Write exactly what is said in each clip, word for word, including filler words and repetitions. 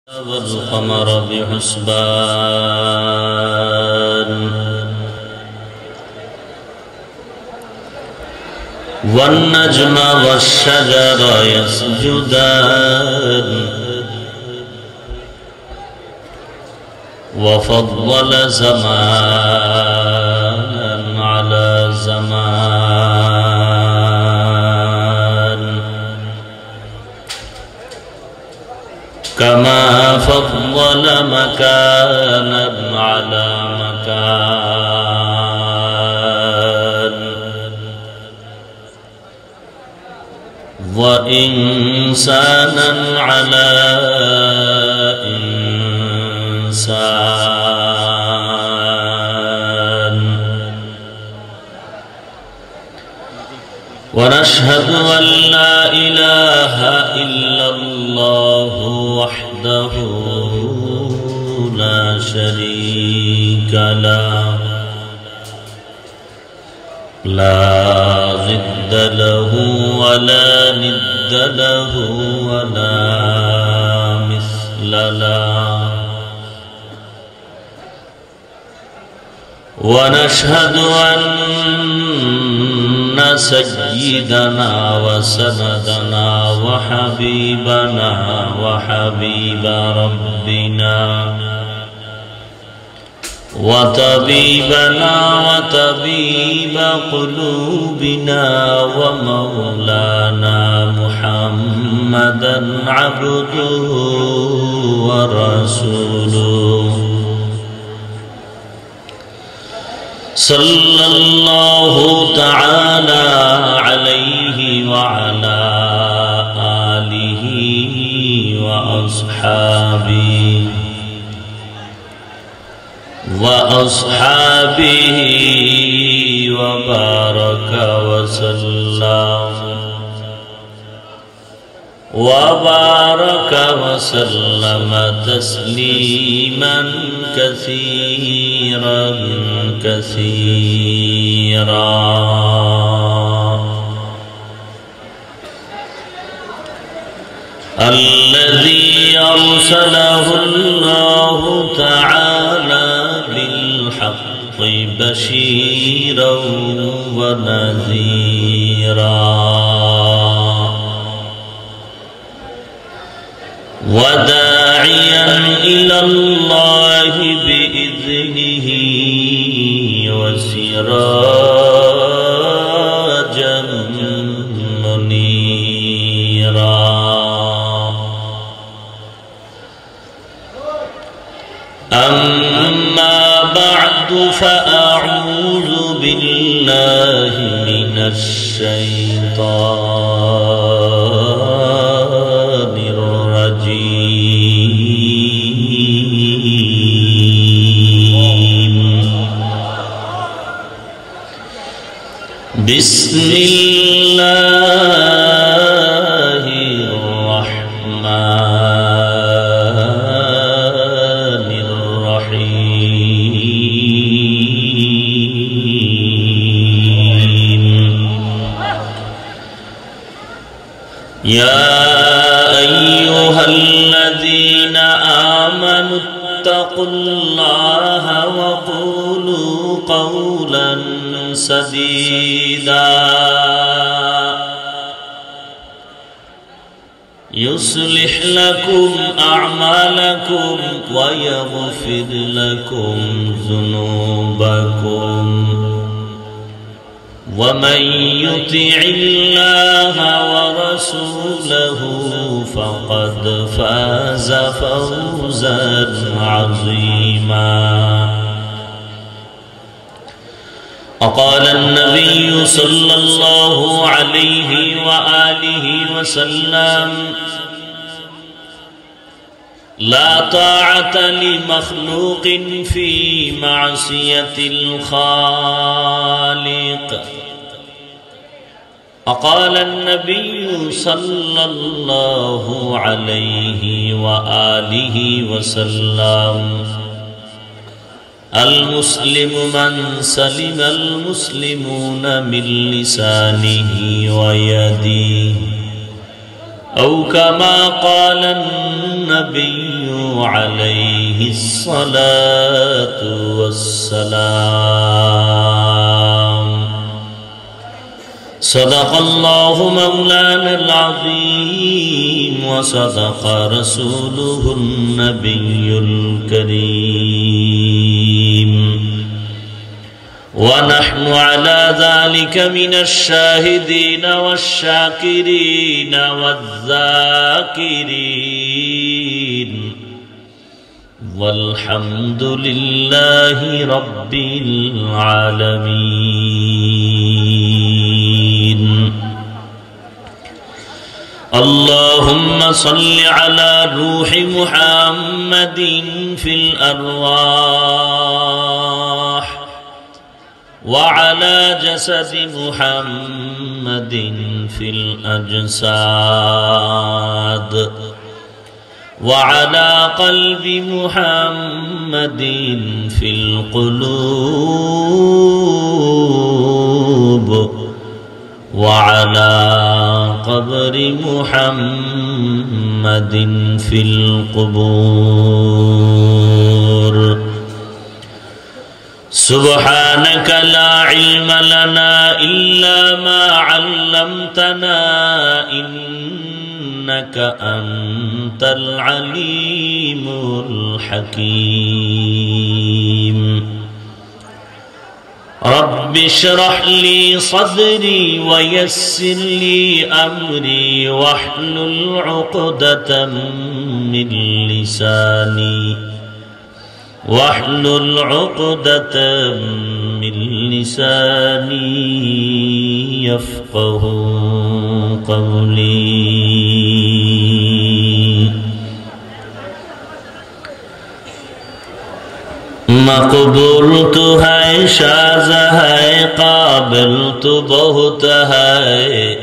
والقمر بحسبان والنجم والشجر يسجدان وفضل زمانا على زمان كما فضل مكانا على مكان وإنسانا على إنسان ونشهد أن لا إله إلا الله وحده لا شريك له لا ضد له ولا ند له ولا مثل له ونشهد أن سيدنا وسندنا وحبيبنا وحبيب ربنا وطبيبنا وطبيب قلوبنا ومولانا محمدا عبده ورسوله صلى الله تعالى عليه وعلى آله وأصحابه وأصحابه وبارك وسلم وبارك وسلم تسليما كثيرا كثيرا الذي أرسله الله تعالى بالحق بشيرا ونذيرا وداعيا إلى الله بإذنه وسراجا منيرا أما بعد فأعوذ بالله من الشيطان الرجيم بسم الله الرحمن الرحيم يا أيها الذين آمنوا اتقوا الله وقولوا قولا سديدا يصلح لكم أعمالكم ويغفر لكم ذنوبكم ومن يطع الله ورسوله فقد فاز فوزا عظيما وقال النبي صلى الله عليه وآله وسلم لا طاعة لمخلوق في معصية الخالق وقال النبي صلى الله عليه وآله وسلم المسلم من سلم المسلمون من لسانه ويده أو كما قال النبي عليه الصلاة والسلام. صدق الله مولانا العظيم وصدق رسوله النبي الكريم، ونحن على ذلك من الشاهدين والشاكرين والذاكرين، والحمد لله رب العالمين. اللهم صل على روح محمد في الأرواح، وعلى جسد محمد في الأجساد، وعلى قلب محمد في القلوب، وعلى قبر محمد في القبور. سبحانك لا علم لنا إلا ما علمتنا إنك أنت العليم الحكيم. رب اشرح لي صدري ويسر لي أمري واحلل عقدة من لساني واحلل عقدة من لساني يفقه قولي. مقبول تو ہے، شاذ ہے، قابل تو بہت ہے.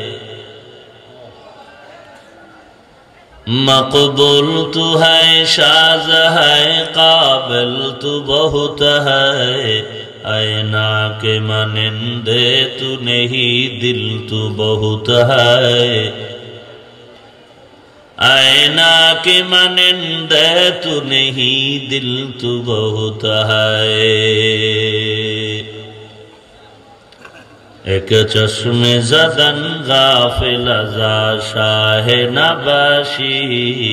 مقبول تو ہے، شاذ ہے، قابل تو بہت ہے. اینا کے مانندے تو نہیں، دل تو بہت ہے. اینا کے مانندے تو نہیں، دل تو بہت ہے. ایک چشم زدن غافل ازا شاہ نباشی،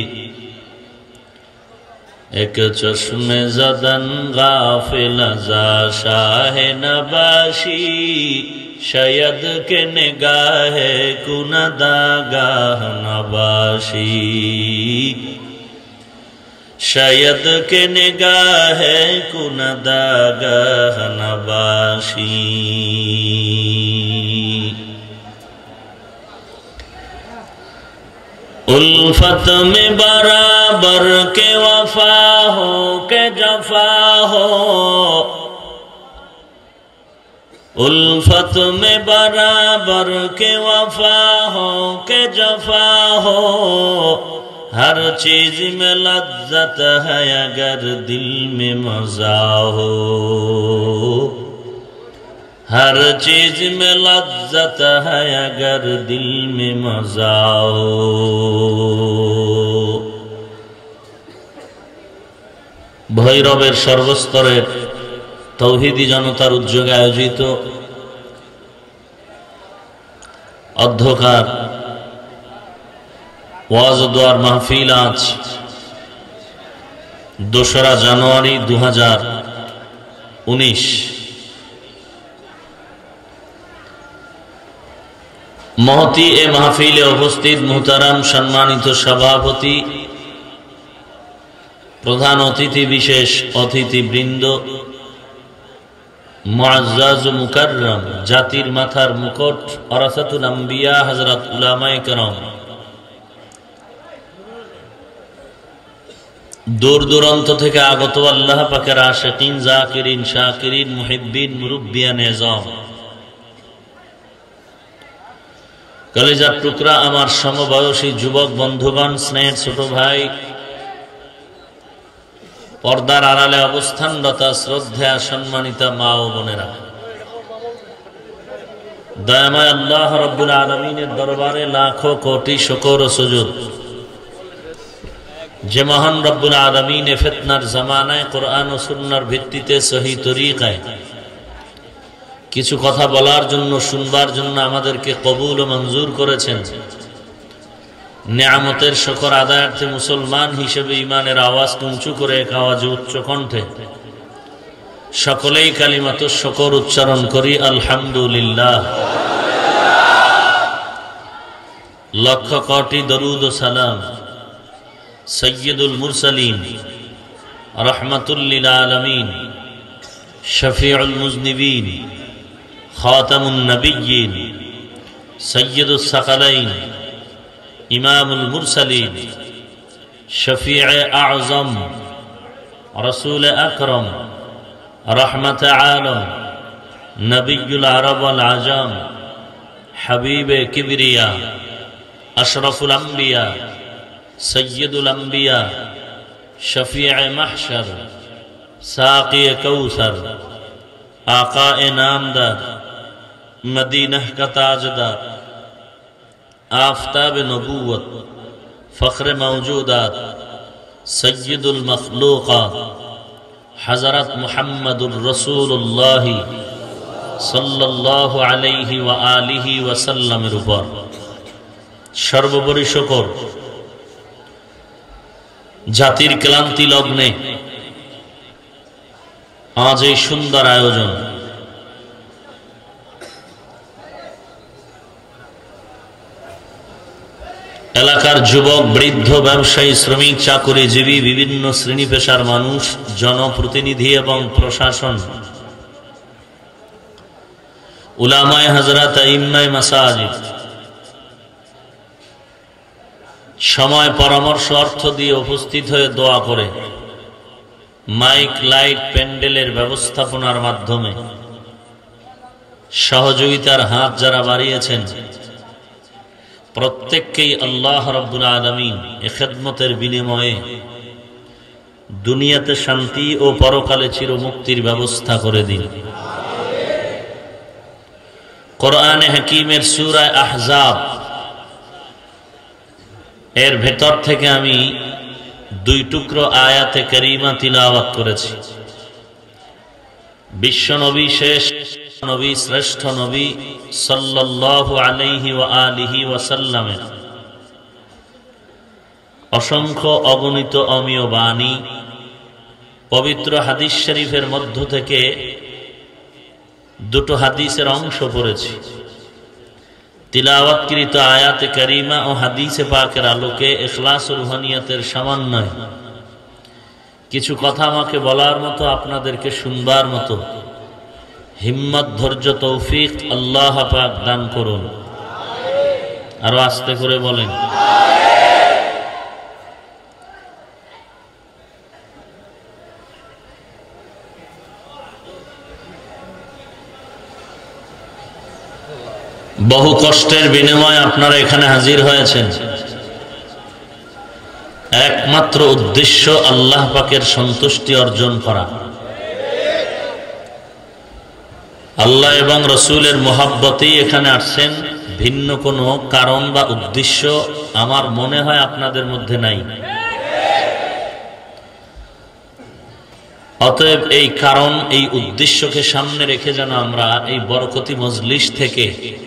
ایک چشم زدن غافل ازا شاہ نباشی. شاید کے نگاہ کنداگاہ نباشی، شاید کے نگاہ کنداگاہ نباشی. الفت میں برابر کے وفا ہو کہ جفا ہو، الفت میں برابر کے وفا ہو کہ جفا ہو. ہر چیز میں لذت ہے اگر دل میں مزہ ہو، ہر چیز میں لذت ہے اگر دل میں مزہ ہو. ভৈরবের সর্বস্তরের তৌহিদি জনতার উদ্যোগে আয়োজিত অধ্যকার ওয়াজ ও দোয়ার মাহফিল আজ দোসরা জানুয়ারি দু হাজার উনিশ মহতি এ মাহফিলে উপস্থিত মুহতারাম সম্মানিত সভাপতি, প্রধান অতিথি, বিশেষ অতিথিবৃন্দ, মুআজ্জাজ ও মুকাররম, জাতির মাথার মুকুট, ওয়ারাসাতুল আম্বিয়া হযরত উলামায়ে কেরাম, দূর দূরান্ত থেকে আগত আল্লাহ পাকের আশিকিন, জাকিরিন, শাকিরিন, মুহিব্বিন, মুরব্বিয়ান এজাম, কলেজার টুকরা আমার সমবয়সী যুবক বন্ধুগণ, স্নেহের ছোট ভাই, পর্দার আড়ালে অবস্থানরতা শ্রদ্ধা সম্মানিতা মা ও বোনেরা, দয়াময় আল্লাহ রাব্বুল আলামিনের দরবারে লাখো কোটি শুকর ও সুজুদ। যে মহান রব্বুল আলামিন এ ফিতনার জামানায় কোরআন ও সুন্নাহর ভিত্তিতে সহি তরিকায় কিছু কথা বলার জন্য, শুনবার জন্য আমাদেরকে কবুল ও মঞ্জুর করেছেন। নিয়ামতের শুকর আদায়ার্থে মুসলমান হিসেবে ইমানের আওয়াজকে উঁচু করে এক আওয়াজে উচ্চ কণ্ঠে সকলেই কালিমাত শুকর উচ্চারণ করি, আলহামদুলিল্লাহ। লক্ষ কোটি দরুদ ও সালাম সৈয়দুল মুরসালিন রহমাতুল লিল আলামিন শফিউল মুজনিবিন খাতামুন নবিয়্যিন সৈয়দুস সাকালাইন ইমামুল মুরসালিন শফিউ আযম রাসূল আকরাম রহমত আলম নবিয়ুল আরব ওয়াল আজম হাবিবে কিবরিয়া আশরাফুল আম্বিয়া সৈয়দুল আম্বিয়া শফিউ মাহশর সাকি কৌসর আকায়ে নামদার মদীনাহ কা তাজদার आफताब नबूवत फ़ख्र मौजूदात सय्यदुल मखलूक़ात हज़रत मुहम्मदुर रसूलुल्लाह सल्लल्लाहु अलैहि व आलिहि वसल्लमेर उपर सर्वोपरि शुकर জাতির ক্লান্তি লগ্নে আজ এই সুন্দর আয়োজন। এলাকার যুবক, বৃদ্ধ, ব্যবসায়ী, শ্রমিক, চাকুরিজীবী, বিভিন্ন শ্রেণী পেশার মানুষ, জনপ্রতিনিধি এবং প্রশাসন, উলামায়ে হযরত, আইম্মায়ে মাসাজিদ, সময়, পরামর্শ, অর্থ দিয়ে উপস্থিত হয়ে দোয়া করে মাইক, লাইট, প্যান্ডেলের ব্যবস্থাপনার মাধ্যমে সহযোগিতার হাত যারা বাড়িয়েছেন প্রত্যেককেই আল্লাহ রাব্বুল আলামিন এ খেদমতের বিনিময়ে দুনিয়াতে শান্তি ও পরকালে চিরমুক্তির ব্যবস্থা করে দিন। কোরআনে হাকিমের সূরা আহজাব এর ভেতর থেকে আমি দুই টুকরো আয়াতে কারিমা তিলাওয়াত করেছি। বিশ্ব নবী, শেষ নবী, শ্রেষ্ঠ নবী সাল্লাল্লাহু আলাইহি ওয়া আলিহি ওয়াসাল্লামের অসংখ্য অগণিত অমীয় বাণী পবিত্র হাদিস শরীফের মধ্য থেকে দুটো হাদিসের অংশ পড়েছি। তিলাওয়াতকৃত আয়াতে কারিমা ও হাদিসে পাকের আলোকে ইখলাস ও রুহানিয়তের সমন্বয়ে কিছু কথা আমাকে বলার মতো, আপনাদেরকে শুনবার মতো হিম্মত, ধৈর্য, তৌফিক আল্লাহ পাক দান করুন। আরো আস্তে করে বলেন। বহু কষ্টের বিনিময়ে আপনারা এখানে হাজির হয়েছেন। একমাত্র উদ্দেশ্য আল্লাহ পাকের সন্তুষ্টি অর্জন করা, আল্লাহ এবং রসুলের মহব্বতেই এখানে আসছেন। ভিন্ন কোনো কারণ বা উদ্দেশ্য আমার মনে হয় আপনাদের মধ্যে নাই। অতএব এই কারণ, এই উদ্দেশ্যকে সামনে রেখে যেন আমরা এই বরকতি মজলিস থেকে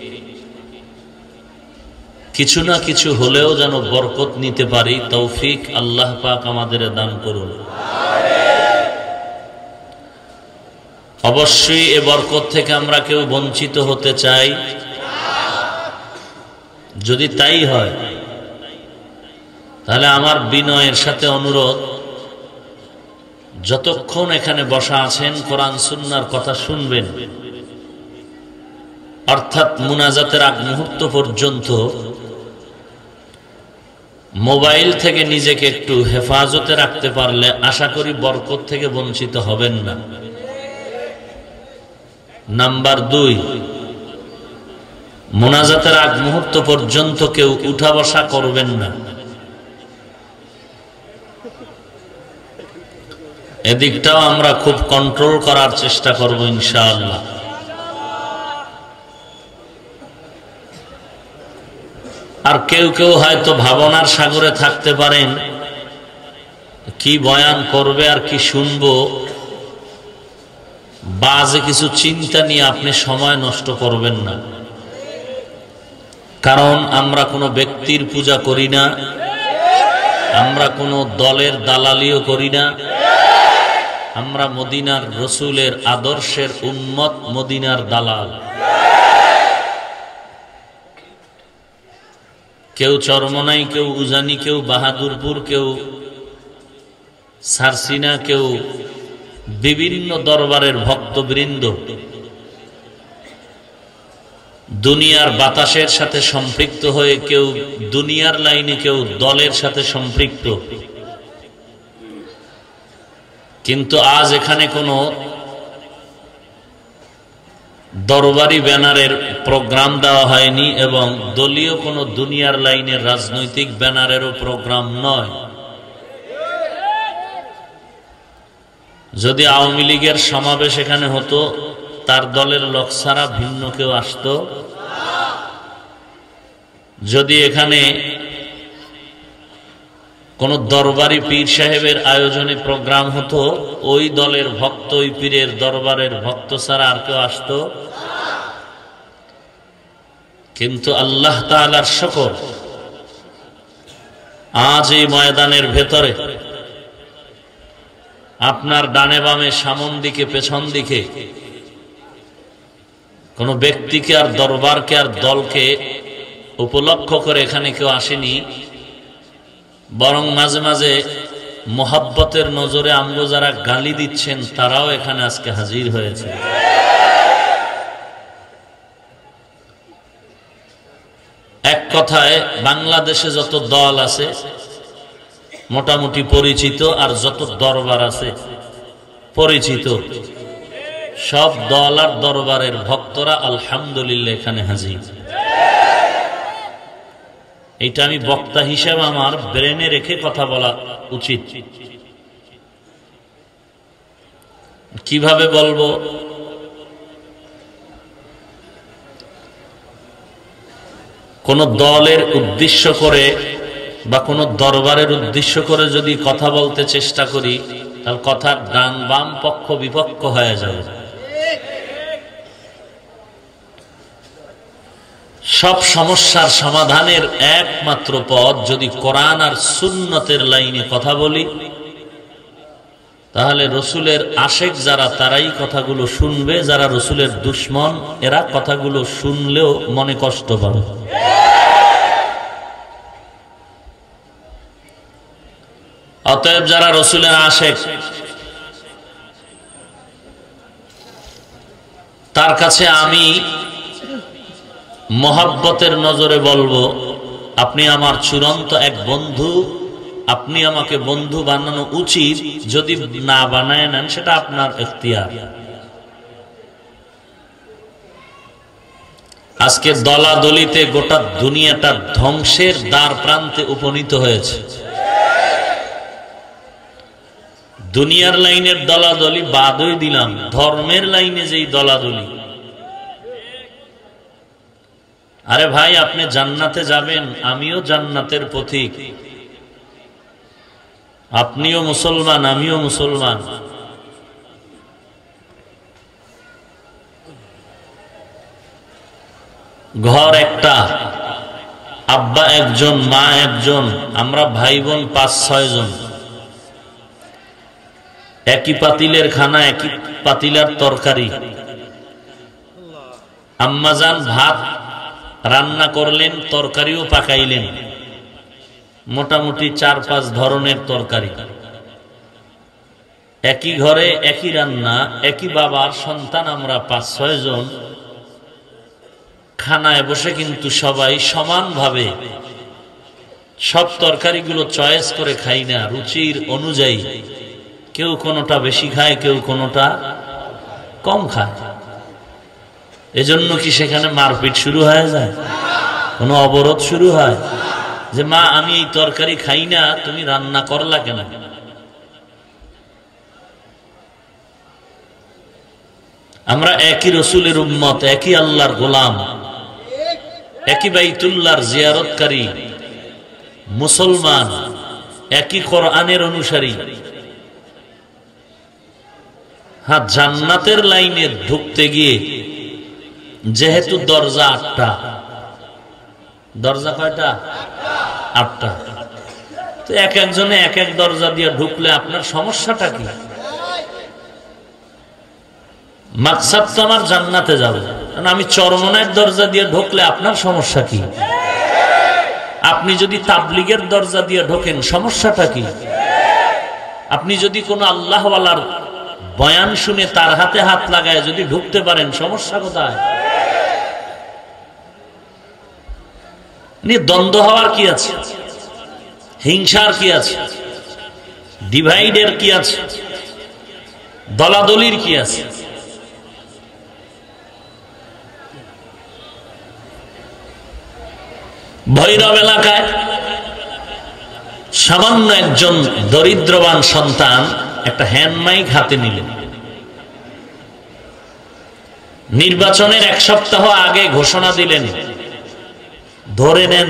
কিছু না কিছু হলেও যেন বরকত নিতে পারি, তৌফিক আল্লাহ পাক আমাদের দান করুন। অবশ্যই এ বরকত থেকে আমরা কেউ বঞ্চিত হতে চাই। যদি তাই হয় তাহলে আমার বিনয়ের সাথে অনুরোধ, যতক্ষণ এখানে বসা আছেন কোরআন সুন্নাহর কথা শুনবেন, অর্থাৎ মুনাজাতের আগ মুহূর্ত পর্যন্ত মোবাইল থেকে নিজেকে একটু হেফাজতে রাখতে পারলে আশা করি বরকত থেকে বঞ্চিত হবেন না। নাম্বার দুই, মুনাজাতের আগ মুহূর্ত পর্যন্ত কেউ উঠা বসা করবেন না। এদিকটাও আমরা খুব কন্ট্রোল করার চেষ্টা করব ইনশাআল্লাহ। আর কেউ কেউ হয়তো ভাবনার সাগরে থাকতে পারেন কি বয়ান করবে আর কি শুনবো বাজে কিছু চিন্তা নিয়ে আপনি সময় নষ্ট করবেন না। কারণ আমরা কোনো ব্যক্তির পূজা করি না, আমরা কোনো দলের দালালিও করি না, আমরা মদিনার রসুলের আদর্শের উম্মত, মদিনার দালাল। কেউ চরমনাই, কেউ উজানি, কেউ বাহাদুরপুর, কেউ সারসিনা, কেউ বিভিন্ন দরবারের ভক্তবৃন্দ দুনিয়ার বাতাসের সাথে সম্পৃক্ত হয়ে কেউ দুনিয়ার লাইনে, কেউ দলের সাথে সম্পৃক্ত। কিন্তু আজ এখানে কোনো দরবারি ব্যানারের প্রোগ্রাম দেওয়া হয়নি এবং দলীয় কোনো দুনিয়ার লাইনের রাজনৈতিক ব্যানারেরও প্রোগ্রাম নয়। যদি আওয়ামী লীগের সমাবেশ এখানে হতো, তার দলের লোক ছাড়া ভিন্ন কেউ আসতো। যদি এখানে কোন দরবারি পীর সাহেবের আয়োজনে প্রোগ্রাম হতো, ওই দলের ভক্ত, ওই পীরের দরবারের ভক্ত ছাড়া আর কেউ আসতো। কিন্তু আল্লাহ তাআলার শুকর, আজ এই ময়দানের ভেতরে আপনার ডানে বামে, সামন দিকে, পেছন দিকে কোন ব্যক্তিকে আর দরবারকে আর দলকে উপলক্ষ করে এখানে কেউ আসেনি, বরং মাঝে মাঝে মোহাব্বতের নজরে আমগো যারা গালি দিচ্ছেন তারাও এখানে আজকে হাজির হয়েছে। এক কথায় বাংলাদেশে যত দল আছে মোটামুটি পরিচিত, আর যত দরবার আছে পরিচিত, সব দল আর দরবারের ভক্তরা আলহামদুলিল্লাহ এখানে হাজির। এটা আমি বক্তা হিসেবে আমার ব্রেনে রেখে কথা বলা উচিত। কিভাবে বলবো? কোন দলের উদ্দেশ্য করে বা কোন দরবারের উদ্দেশ্য করে যদি কথা বলতে চেষ্টা করি, তাহলে কথার ডান বাম পক্ষ বিপক্ষ হয়ে যাবে। সব সমস্যার সমাধানের একমাত্র পথ, যদি কোরআন আর সুন্নতের লাইনে কথা বলি, তাহলে রসুলের আশেক যারা তারাই কথাগুলো শুনবে, যারা রসুলের দুশ্মন এরা কথাগুলো শুনলেও মনে কষ্ট পাবে। অতএব যারা রসুলের আশেক, তার কাছে আমি মহব্বতের নজরে বলবো, আপনি আমার চূড়ান্ত এক বন্ধু, আপনি আমাকে বন্ধু বানানো উচিত। যদি না বানায় নেন সেটা আপনার ইখতিয়ার। আজকে দলাদলিতে গোটা দুনিয়াটা ধ্বংসের দ্বার প্রান্তে উপনীত হয়েছে। দুনিয়ার লাইনের দলাদলি বাদই দিলাম, ধর্মের লাইনে যেই দলাদলি, আরে ভাই আপনি জান্নাতে যাবেন, আমিও জান্নাতের পথিক, আপনিও মুসলমান, আমিও মুসলমান। ঘর একটা, আব্বা একজন, মা একজন, আমরা ভাই বোন পাঁচ ছয় জন, একই পাতিলের খানা, একই পাতিলার তরকারি। আম্মাজান ভাত রান্না করলেন, তরকারিও পাকাইলেন, মোটামুটি চার পাঁচ ধরনের তরকারি। একই ঘরে একই রান্না, একই বাবার সন্তান, আমরা পাঁচ ছয় জন খানায় বসে কিন্তু সবাই সমানভাবে সব তরকারিগুলো চয়েস করে খাই না, রুচির অনুযায়ী। কেউ কোনোটা বেশি খায়, কেউ কোনোটা কম খায়। এজন্য কি সেখানে মারপিট শুরু হয়ে যায়? কোনো অবরোধ শুরু হয় যে মা আমি এই তরকারি খাই না, তুমি রান্না করলা কেন? আমরা একই রসুলের উম্মত, একই আল্লাহর গোলাম, একই বাইতুল্লাহর জিয়ারতকারী মুসলমান, একই কোরআনের অনুসারী। হ্যাঁ, জান্নাতের লাইনে ঢুকতে গিয়ে যেহেতু দরজা আটটা, দরজা কয়টা? আটটা। তো এক একজনে এক এক দরজা দিয়ে ঢুকলে আপনার সমস্যাটা কি? মাকসাদ তো আমার জান্নাতে যাবে, কারণ আমি চরমনায়ের দরজা দিয়ে ঢুকলে আপনার সমস্যা কি? আপনি যদি তাবলীগের দরজা দিয়ে ঢোকেন সমস্যাটা কি? আপনি যদি কোনো আল্লাহওয়ালার বয়ান শুনে তার হাতে হাত লাগায় যদি ঢুকতে পারেন সমস্যা কোথায়? দ্বন্দ্ব হওয়ার কি আছে? হিংসার কি আছে? ডিভাইডের কি আছে? দলাদলির কি আছে? ভৈরব এলাকায় সামান্য একজন দরিদ্রবান সন্তান একটা হ্যান্ড মাইক হাতে নিলেন। নির্বাচনের এক সপ্তাহ আগে ঘোষণা দিলেন, ধরে নেন।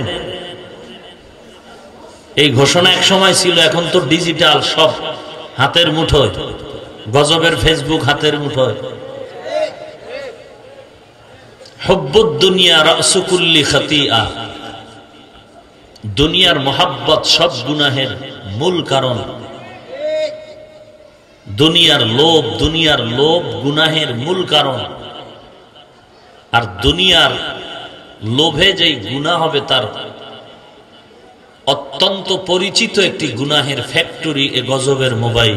এই ঘোষণা এক সময় ছিল, এখন তো ডিজিটাল, সব হাতের মুঠোয়। গজবের ফেসবুক হাতের মুঠোয়। হুব্বুদ দুনিয়া রাসু কুল্লি খাতিআ, দুনিয়ার মোহাব্বত সব গুনাহের মূল কারণ। দুনিয়ার লোভ, দুনিয়ার লোভ গুনাহের মূল কারণ। আর দুনিয়ার লোভে যেই গুনাহ হবে তার অত্যন্ত পরিচিত একটি গুনাহের ফ্যাক্টরি এ গজবের মোবাইল।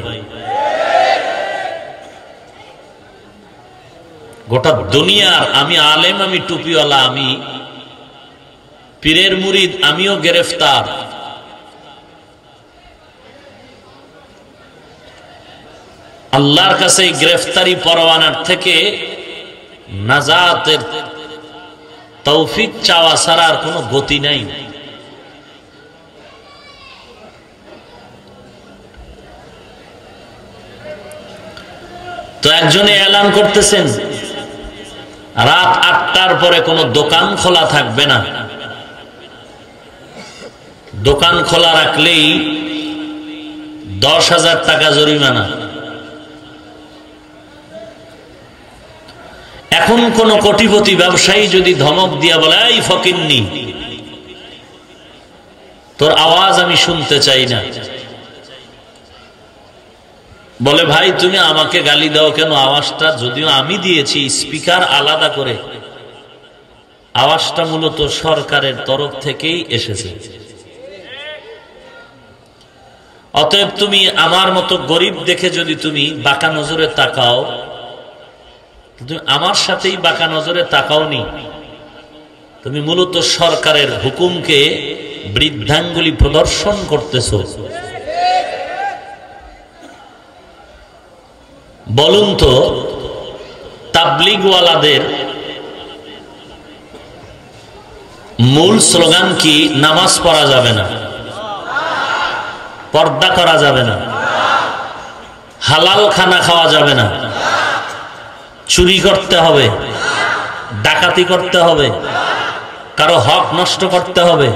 গোটা দুনিয়ার, আমি আলেম, আমি টুপিওয়ালা, আমি পীরের মুরিদ, আমিও গ্রেফতার। আল্লাহর কাছে এই গ্রেফতারি পরোয়ানার থেকে নাজাতের তৌফিক চাওয়া ছাড়া আর কোনো গতি নাই। তো একজনে এলান করতেছেন, রাত আটটার পরে কোনো দোকান খোলা থাকবে না। দোকান খোলা রাখলেই দশ হাজার টাকা জরিমানা। এখন কোন কোটিপতি ব্যবসায়ী যদি ধমক দিয়া বলে, এই ফকিন্নি, তোর আওয়াজ আমি শুনতে চাই না, বলে ভাই তুমি আমাকে গালি দাও কেন? আওয়াজটা যদিও আমি দিয়েছি, স্পিকার আলাদা করে, আওয়াজটা মূলত সরকারের তরফ থেকেই এসেছে। অতএব তুমি আমার মতো গরিব দেখে যদি তুমি বাঁকা নজরে তাকাও, তুমি আমার সাথেই বাঁকা নজরে তাকাওনি, তুমি মূলত সরকারের হুকুমকে বৃদ্ধাঙ্গুলি প্রদর্শন করতেছ। বলুন তো, তাবলীগওয়ালাদের মূল স্লোগান কি? নামাজ পড়া যাবে না, পর্দা করা যাবে না, হালাল খানা খাওয়া যাবে না, চুরি করতে হবে, ডাকাতি করতে হবে, কারো হক নষ্ট করতে হবে।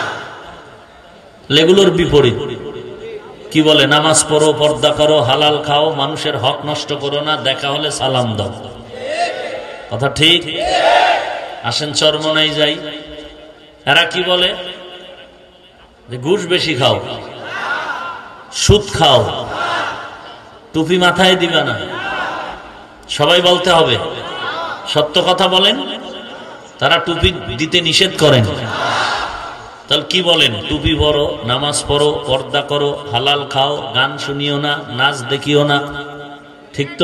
এগুলোর বিপরীত কি বলে? নামাজ পড়ো, পর্দা করো, হালাল খাও, মানুষের হক নষ্ট করো না, দেখা হলে সালাম দাও। কথা ঠিক? আসেন চরমনাই যাই। এরা কি বলে? ঘুষ বেশি খাও, সুদ খাও, টুপি মাথায় দিবে না। সবাই বলতে হবে, সত্য কথা বলেন। তারা টুপি দিতে নিষেধ করেন, তাহলে কি বলেন? টুপি পরো, নামাজ পড়ো, পর্দা করো, হালাল খাও, গান শুনিও না, নাচ দেখিও না। ঠিক তো?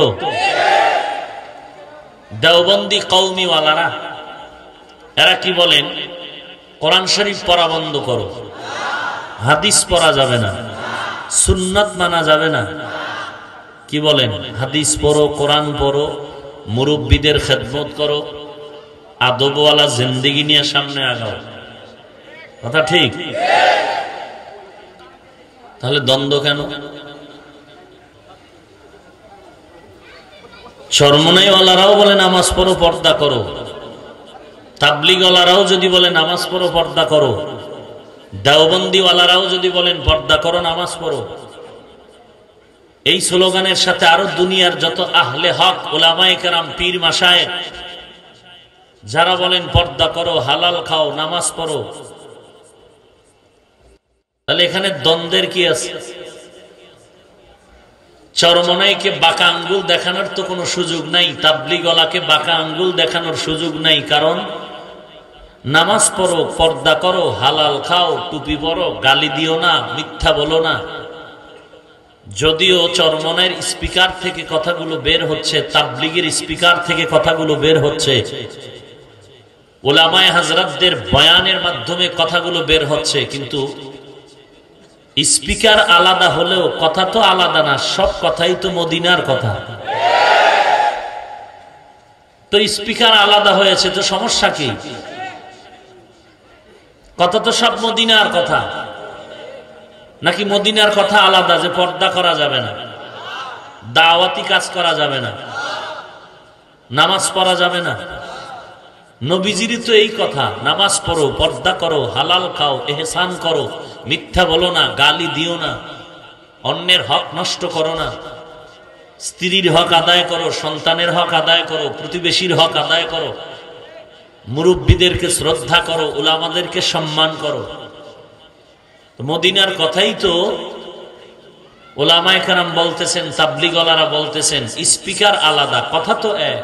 দেওবন্দি কওমিওয়ালারা এরা কি বলেন? কোরআন শরীফ পড়া বন্ধ করো, হাদিস পড়া যাবে না, সুন্নাত মানা যাবে না। কি বলেন? হাদিস পড়ো, কোরআন পড়ো, মুরব্বীদের খেদমত করো, আদবওয়ালা জিন্দেগি নিয়ে সামনে আগাও। কথা ঠিক? তাহলে দ্বন্দ্ব কেন? চরমনাইওয়ালারাও বলে নামাজ পড়ো, পর্দা করো, তাবলীগওয়ালারাও যদি বলে নামাজ পড়ো, পর্দা করো, দেওবন্দিওয়ালারাও যদি বলেন পর্দা করো, নামাজ পড়ো, এই স্লোগানের সাথে আরো দুনিয়ার যত আহলে হক উলামায়ে কেরাম, পীর মাশায়েখ যারা বলেন পর্দা করো, হালাল খাও, নামাজ পড়ো, তাহলে এখানে দ্বন্দ্বের কি আছে? চরমনাইকে বাঁকা আঙ্গুল দেখানোর তো কোনো সুযোগ নাই, তাবলীগওয়ালাকে বাঁকা আঙ্গুল দেখানোর সুযোগ নাই। কারণ নামাজ পড়ো, পর্দা করো, হালাল খাও, টুপি পরো, গালি দিও না, মিথ্যা বলো না। যদিও চরমনাইয়ের স্পিকার থেকে কথাগুলো বের হচ্ছে, তাবলীগের স্পিকার থেকে কথাগুলো বের হচ্ছে, উলামায়ে হাজরাতদের বয়ানের মাধ্যমে কথাগুলো বের হচ্ছে, কিন্তু স্পিকার আলাদা হলেও কথা তো আলাদা না, সব কথাই তো মদিনার কথা। তো স্পিকার আলাদা হয়েছে তো সমস্যা কি? কথা তো সব মদিনার কথা। নাকি মদিনার কথা আলাদা যে পর্দা করা যাবে না, দাওয়াতি কাজ করা যাবে না, নামাজ পড়া যাবে না? নবীজিরই তো এই কথা, নামাজ পড়ো, পর্দা করো, হালাল খাও, ইহসান করো, মিথ্যা বলো না, গালি দিও না, অন্যের হক নষ্ট করো না, স্ত্রীর হক আদায় করো, সন্তানের হক আদায় করো, প্রতিবেশীর হক আদায় করো, মুরব্বীদেরকে শ্রদ্ধা করো, উলামাদেরকে সম্মান করো। মদিনার কথাই তো উলামায়ে কেরাম বলতেছেন, তাবলীগওয়ালারা বলতেছেন, স্পিকার আলাদা, কথা তো এক।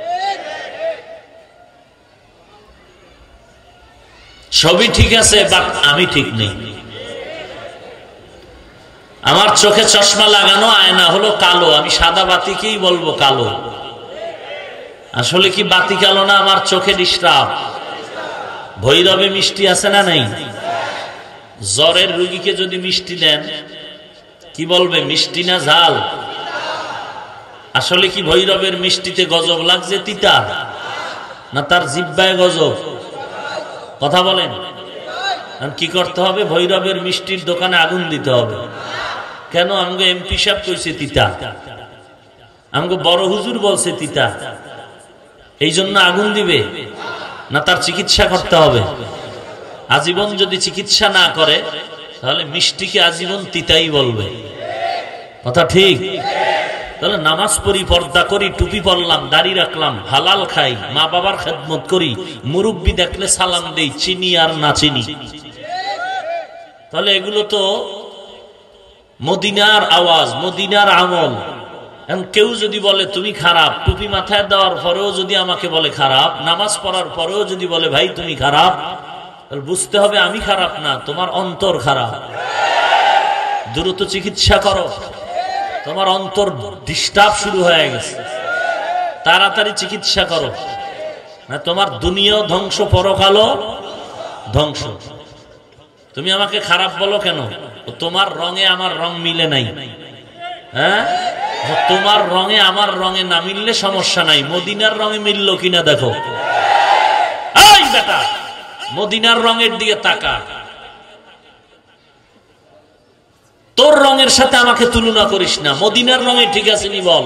সবই ঠিক আছে, বাট আমি ঠিক নেই। আমার চোখে চশমা লাগানো, আয়না হলো কালো, আমি সাদা বাতিকেই বলবো কালো। আসলে কি বাতি কালো না, আমার চোখে ডিস্টার্ব। ভৈরবে মিষ্টি আছে না নাই? জ্বরের রোগীকে যদি মিষ্টি দেন, কি বলবে, মিষ্টি না ঝাল? আসলে কি ভৈরবের মিষ্টিতে গজব লাগছে, তিতা না তার জিহ্বায় গজব? কথা বলেন। কি করতে হবে? ভৈরবের মিষ্টির দোকানে আগুন দিতে হবে। কেন? আমাকে এমপি সাহেব কইছে তিতা, আমাকে বড় হুজুর বলছে তিতা, এই জন্য আগুন দিবে না তার চিকিৎসা করতে হবে? আজীবন যদি চিকিৎসা না করে তাহলে মিষ্টিকে আজীবন তিতাই বলবে। কথা ঠিক? তাহলে নামাজ পড়ি, পর্দা করি, টুপি পরলাম, দাড়ি রাখলাম, হালাল খাই, মা বাবার খেদমত করি, মুরব্বি দেখলে সালাম দেই, চিনি আর না চিনি, তাহলে এগুলো তো মদিনার আওয়াজ, মদিনার আমল। এখন কেউ যদি বলে তুমি খারাপ, টুপি মাথায় দেওয়ার পরেও যদি আমাকে বলে খারাপ, নামাজ পড়ার পরেও যদি বলে ভাই তুমি খারাপ, তাহলে বুঝতে হবে আমি খারাপ না, তোমার অন্তর খারাপ। দ্রুত চিকিৎসা করো, তোমার অন্তর ডিস্টার্ব শুরু হয়ে গেছে, তাড়াতাড়ি চিকিৎসা করো, না তোমার দুনিয়াও ধ্বংস, পরকালও ধ্বংস। তুমি আমাকে খারাপ বলো কেন? তোমার রঙে আমার রং মিলে নাই। হ্যাঁ, তোমার রঙে আমার রঙে না মিললে সমস্যা নাই, মদিনার রঙে মিলল কিনা দেখো। এই বেটা, মদিনার রঙের দিকে তাকা, তোর রঙের সাথে আমাকে তুলনা করিস না, মদিনার রঙে ঠিক আছে নি বল।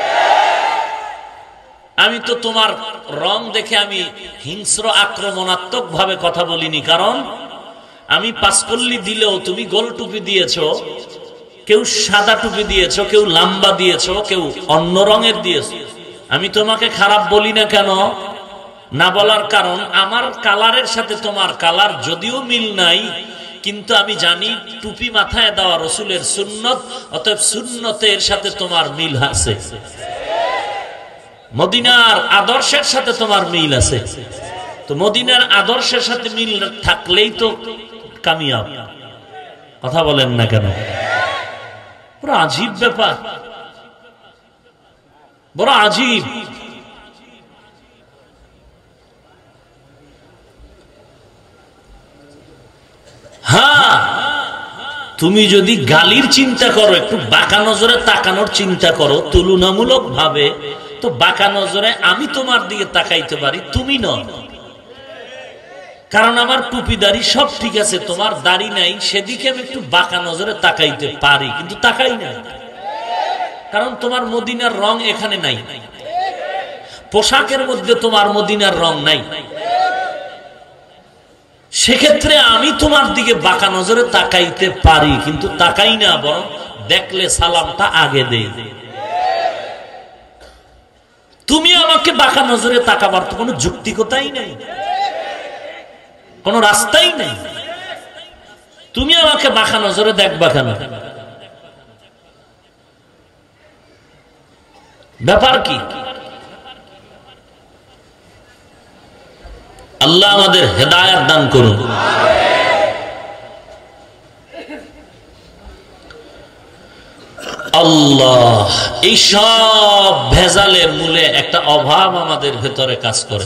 আমি তো তোমার রং দেখে আমি হিংস্র আক্রমণাত্মক ভাবে কথা বলিনি, কারণ আমি পাঁচকল্লি দিলেও তুমি গোল টুপি দিয়েছো, কেউ সাদা টুপি দিয়েছো, কেউ লম্বা দিয়েছো, কেউ অন্য রঙের দিয়েছো। আমি তোমাকে খারাপ বলি না কেন? না বলার কারণ আমার কালারের সাথে তোমার কালার যদিও মিল নাই, কিন্তু আমি জানি টুপি মাথায় দেওয়া রসুলের সুন্নত, অতএব সুন্নতের সাথে তোমার মিল আছে, মদিনার আদর্শের সাথে তোমার মিল আছে। তো মদিনার আদর্শের সাথে মিল থাকলেই তো কামিয়াব। কথা বলেন না কেন? বড় আজীব ব্যাপার, বড় আজীব। হ্যাঁ, তুমি যদি গালির চিন্তা করো, একটু বাঁকা নজরে তাকানোর চিন্তা করো তুলনামূলক ভাবে, তো বাঁকা নজরে আমি তোমার দিকে তাকাইতে পারি, তুমি নয়। কারণ আমার টুপি দাড়ি সব ঠিক আছে, তোমার দাড়ি নাই, সেদিকে আমি একটু বাঁকা নজরে তাকাইতে পারি, কিন্তু তাকাই না, কারণ তোমার মদিনার রং এখানে নাই, পোশাকের মধ্যে তোমার মদিনার রং নাই, সেক্ষেত্রে আমি তোমার দিকে বাঁকা নজরে তাকাইতে পারি, কিন্তু তাকাই না, বরং দেখলে সালামটা আগে দেই। তুমি আমাকে বাঁকা নজরে তাকাবার তো কোনো যুক্তিকতাই নাই, কোনো রাস্তাই নেই। তুমি আমাকে বাঁকা নজরে দেখবা কেন? ব্যাপার কি? আল্লাহ আমাদের হেদায়েত দান করুন। আল্লাহ, এই সব ভেজালের মূলে একটা অভাব আমাদের ভেতরে কাজ করে।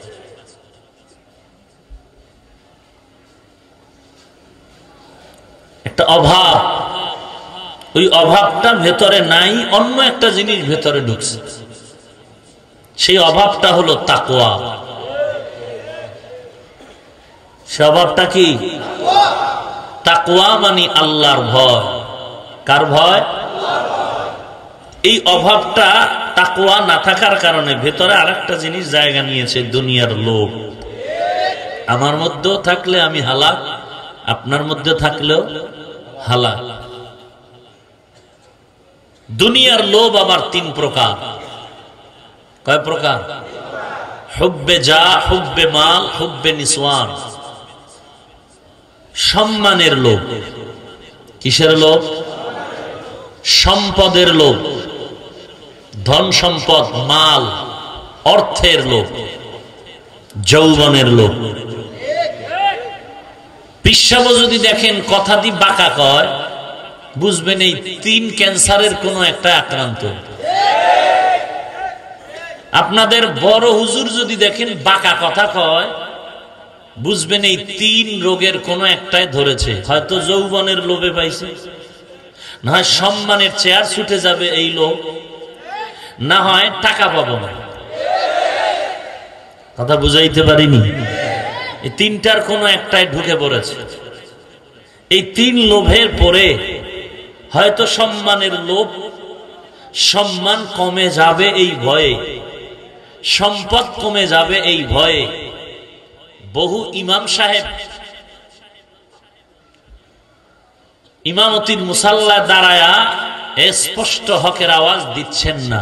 একটা অভাব, ওই অভাবটা ভেতরে নাই, অন্য একটা জিনিস ভেতরে ঢুকছে। সেই অভাবটা হলো তাকওয়া। সে অভাবটা কি? তাকওয়া মানে আল্লাহর ভয়। কার ভয়? এই অভাবটা তাকওয়া না থাকার কারণে ভেতরে আরেকটা জিনিস জায়গা নিয়েছে, দুনিয়ার লোভ। আমার মধ্যেও থাকলে আমি হালাক, আপনার মধ্যে থাকলেও হালাক। দুনিয়ার লোভ আবার তিন প্রকার। কয় প্রকার? হুব্বে যা, হুব্বে মাল, হুব্বে নিসওয়ান। সম্মানের লোভ। কিসের লোভ? সম্পদের লোভ, ধন সম্পদ, মাল, অর্থের লোভ, যৌবনের লোভ। পিসাব যদি দেখেন কথা দি বাঁকা কয়, বুঝবেন এই তিন ক্যান্সারের কোন একটা আক্রান্ত। আপনাদের বড় হুজুর যদি দেখেন বাঁকা কথা কয়, বুঝবেন এই তিন রোগের কোন একটাই ধরেছে। হয়তো যৌবনের লোভে পাইছে, না হয় সম্মানের চেয়ার ছুটে যাবে এই লোভ, না হয় টাকা পাবো না। কথা বুঝাইতে পারিনি? এই তিনটার কোন একটাই ঢুকে পড়েছে। এই তিন লোভের পরে হয়তো সম্মানের লোভ, সম্মান কমে যাবে এই ভয়ে, সম্পদ কমে যাবে এই ভয়ে বহু ইমাম সাহেব ইমামতির মুসাল্লা দাঁড়ায়া স্পষ্ট হকের আওয়াজ দিচ্ছেন না।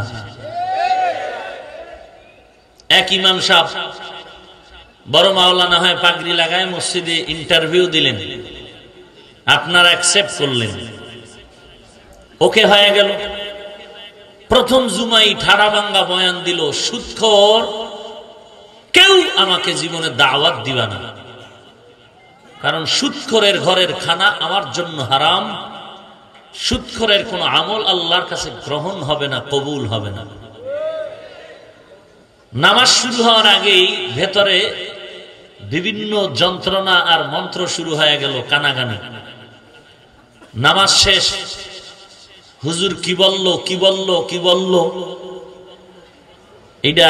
এক ইমাম সাহেব বড় মাওলানা হয় পাগড়ি লাগায় মসজিদে ইন্টারভিউ দিলেন, আপনারা অ্যাকসেপ্ট করলেন, ওকে হয়ে গেল। প্রথম জুমাই ঠাড়া ভাঙ্গা বয়ান দিল, সুদখোর কেউ আমাকে জীবনে দাওয়াত দিবা না, কারণ সুদখোরের ঘরের খানা আমার জন্য হারাম। সুদখোরের কোন আমল আল্লাহর কাছে গ্রহণ হবে না, কবুল হবে না। নামাজ শুরু হওয়ার আগেই ভেতরে বিভিন্ন যন্ত্রণা আর মন্ত্র শুরু হয়ে গেল, কানাগানি। নামাজ শেষ, হুজুর কি বলল কি বলল কি বলল, এটা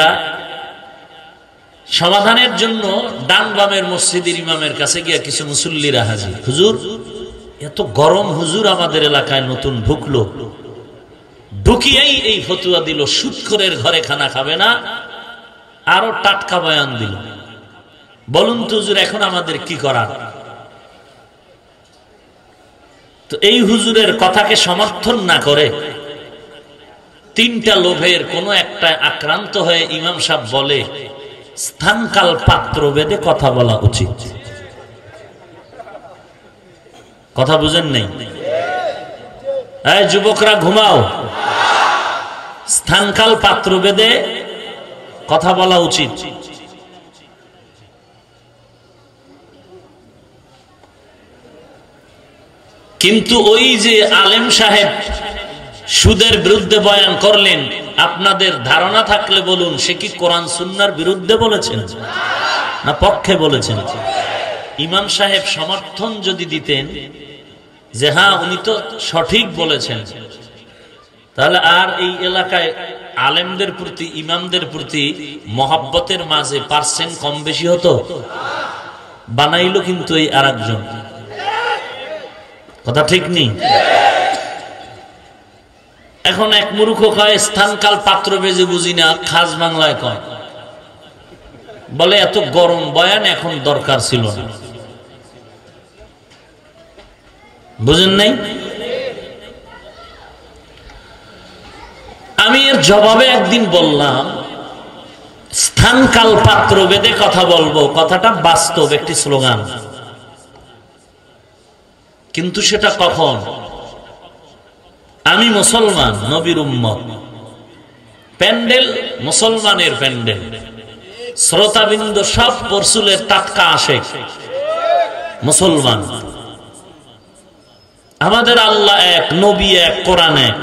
সমাধানের জন্য ডান বামের মসজিদের ইমামের কাছে গিয়া কিছু মুসল্লিরা হাজির। হুজুর, এত গরম, হুজুর আমাদের এলাকায় নতুন ঢুকলো, ঢুকিয়েই এই ফতুয়া দিল সুদখোরের ঘরে খানা খাবে না, আরো টাটকা বয়ান দিল। বলুন তো হুজুর, এখন আমাদের কি করার? তো এই হুজুরের কথাকে সমর্থন না করে তিনটা লোভের কোন একটা আক্রান্ত হয়ে ইমাম সাহেব বলে, স্থানকাল পাত্র ভেদে কথা বলা উচিত। কথা বুঝেন নাই? এই যুবকরা ঘুমাও, স্থানকাল পাত্র ভেদে কথা বলা উচিত। কিন্তু ওই যে আলেম সাহেব সুদের বিরুদ্ধে বয়ান করলেন, আপনাদের ধারণা থাকলে বলুন, সে কি কোরআন সুন্নাহর বিরুদ্ধে বলেছেন না পক্ষে বলেছেন? ইমাম সাহেব সমর্থন যদি দিতেন যে হ্যাঁ উনি তো সঠিক বলেছেন, তাহলে আর এই এলাকায় আলেমদের প্রতি, ইমামদের প্রতি মহব্বতের মাঝে পার্সেন্ট কম বেশি হতো। বানাইলো কিন্তু এই আর একজন। কথা ঠিক নেই? এখন এক মূর্খ কয় স্থানকাল পাত্র বেজে বুঝি না, খাস বাংলায় কয়, বলে এত গরম বয়ান এখন দরকার ছিল না। বুঝেন নাই? আমি এর জবাবে একদিন বললাম, স্থান কাল পাত্র ভেদে কথা বলবো, কথাটা বাস্তব একটি স্লোগান, কিন্তু সেটা কখন? আমি মুসলমান, নবীর উম্মত, প্যান্ডেল মুসলমানের প্যান্ডেল, শ্রোতাবৃন্দ সব রাসূলের টাটকা আশিক মুসলমান। আমাদের আল্লাহ এক, নবী এক, কোরআন এক।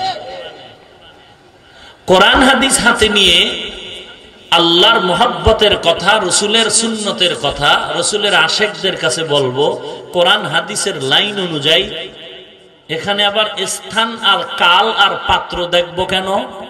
কোরআন হাদিস হাতে নিয়ে আল্লাহর মুহাব্বতের কথা, রাসূলের সুন্নতের কথা রাসূলের আশিকদের কাছে বলবো কোরআন হাদিসের লাইন অনুযায়ী। এখানে আবার স্থান আর কাল আর পাত্র দেখবো কেন?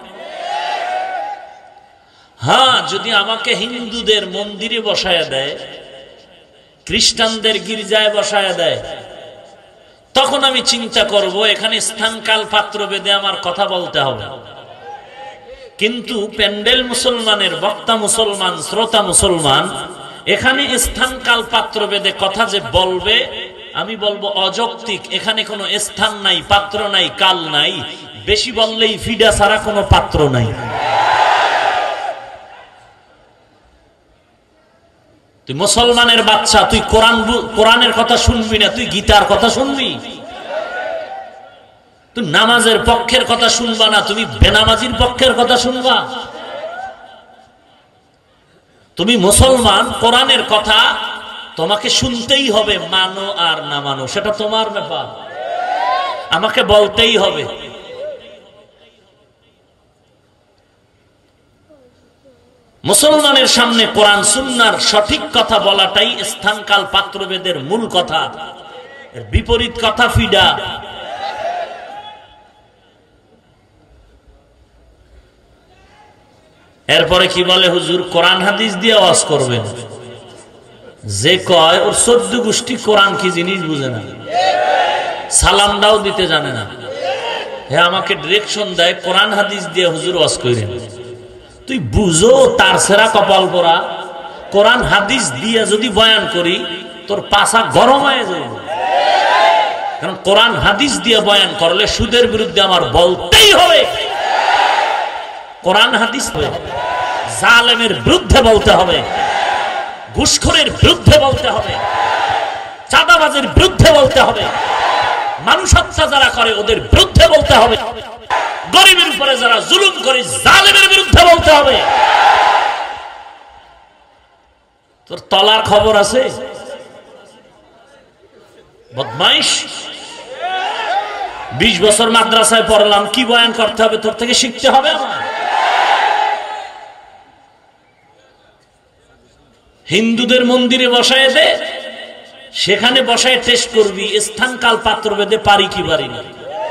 হ্যাঁ, যদি আমাকে হিন্দুদের মন্দিরে বসায়া দেয়, খ্রিস্টানদের গির্জায় বসায়া দেয়, তখন আমি চিন্তা করব এখানে স্থান কাল পাত্র ভেদে আমার কথা বলতে হবে। কিন্তু প্যান্ডেল মুসলমানের, বক্তা মুসলমান, শ্রোতা মুসলমান, এখানে স্থান কাল পাত্র ভেদে কথা যে বলবে, আমি বলবো অযৌক্তিক। এখানে কোনো স্থান নাই, পাত্র নাই, কাল নাই, বেশি বললেই ফিডা ছাড়া কোনো পাত্র নাই। তুই মুসলমানের বাচ্চা, তুই কোরআন কোরআনের কথা শুনবি না, তুই গীতার কথা শুনবি। তুই নামাজের পক্ষের কথা শুনবা না, তুমি বেনামাজির পক্ষের কথা শুনবা। তুমি মুসলমান, কোরআনের কথা তোমাকে শুনতেই হবে, মানো আর না মানো সেটা তোমার ব্যাপার, আমাকে বলতেই হবে। মুসলমানের সামনে কোরআন সুন্নাহর সঠিক কথা বলাটাই স্থান কাল পাত্রভেদের মূল কথা। এর বিপরীত কথা ফিডা। এরপরে কি বলে হুজুর, কোরআন হাদিস দিয়ে ওয়াজ করবেন। যে কয় ওর চোদ্দ গোষ্ঠী কোরআন কি জিনিস বুঝে না, সালামটাও দিতে জানে না, হে আমাকে ডিরেকশন দেয় কোরআন হাদিস দিয়ে হুজুর ওয়াজ করেন। তুই বুঝো তার সেরা কপাল পরা, কোরআন হাদিস দিয়ে যদি বয়ান করি তোর পাছা গরম হয়ে যাবে। কারণ কোরআন হাদিস দিয়ে বয়ান করলে সুদের বিরুদ্ধে আমার বলতেই হবে, কোরআন হাদিস জালেমের বিরুদ্ধে বলতে হবে, ঘুষখোরের বিরুদ্ধে বলতে হবে, চাঁদাবাজের বিরুদ্ধে বলতে হবে, মানুষ হত্যা যারা করে ওদের বিরুদ্ধে বলতে হবে, গরিবের উপরে যারা জুলুম করে জালেমের বিরুদ্ধে বলতে হবে। তোর তলার খবর আছে বদমাইশ। বিশ বছর মাদ্রাসায় পড়লাম, কি বয়ান করতে হবে তোর থেকে শিখতে হবে আমার। হিন্দুদের মন্দিরে বসায় দে, সেখানে বসায় টেস্ট করবি স্থান কাল পাত্র ভেদে পারি কি পারি না।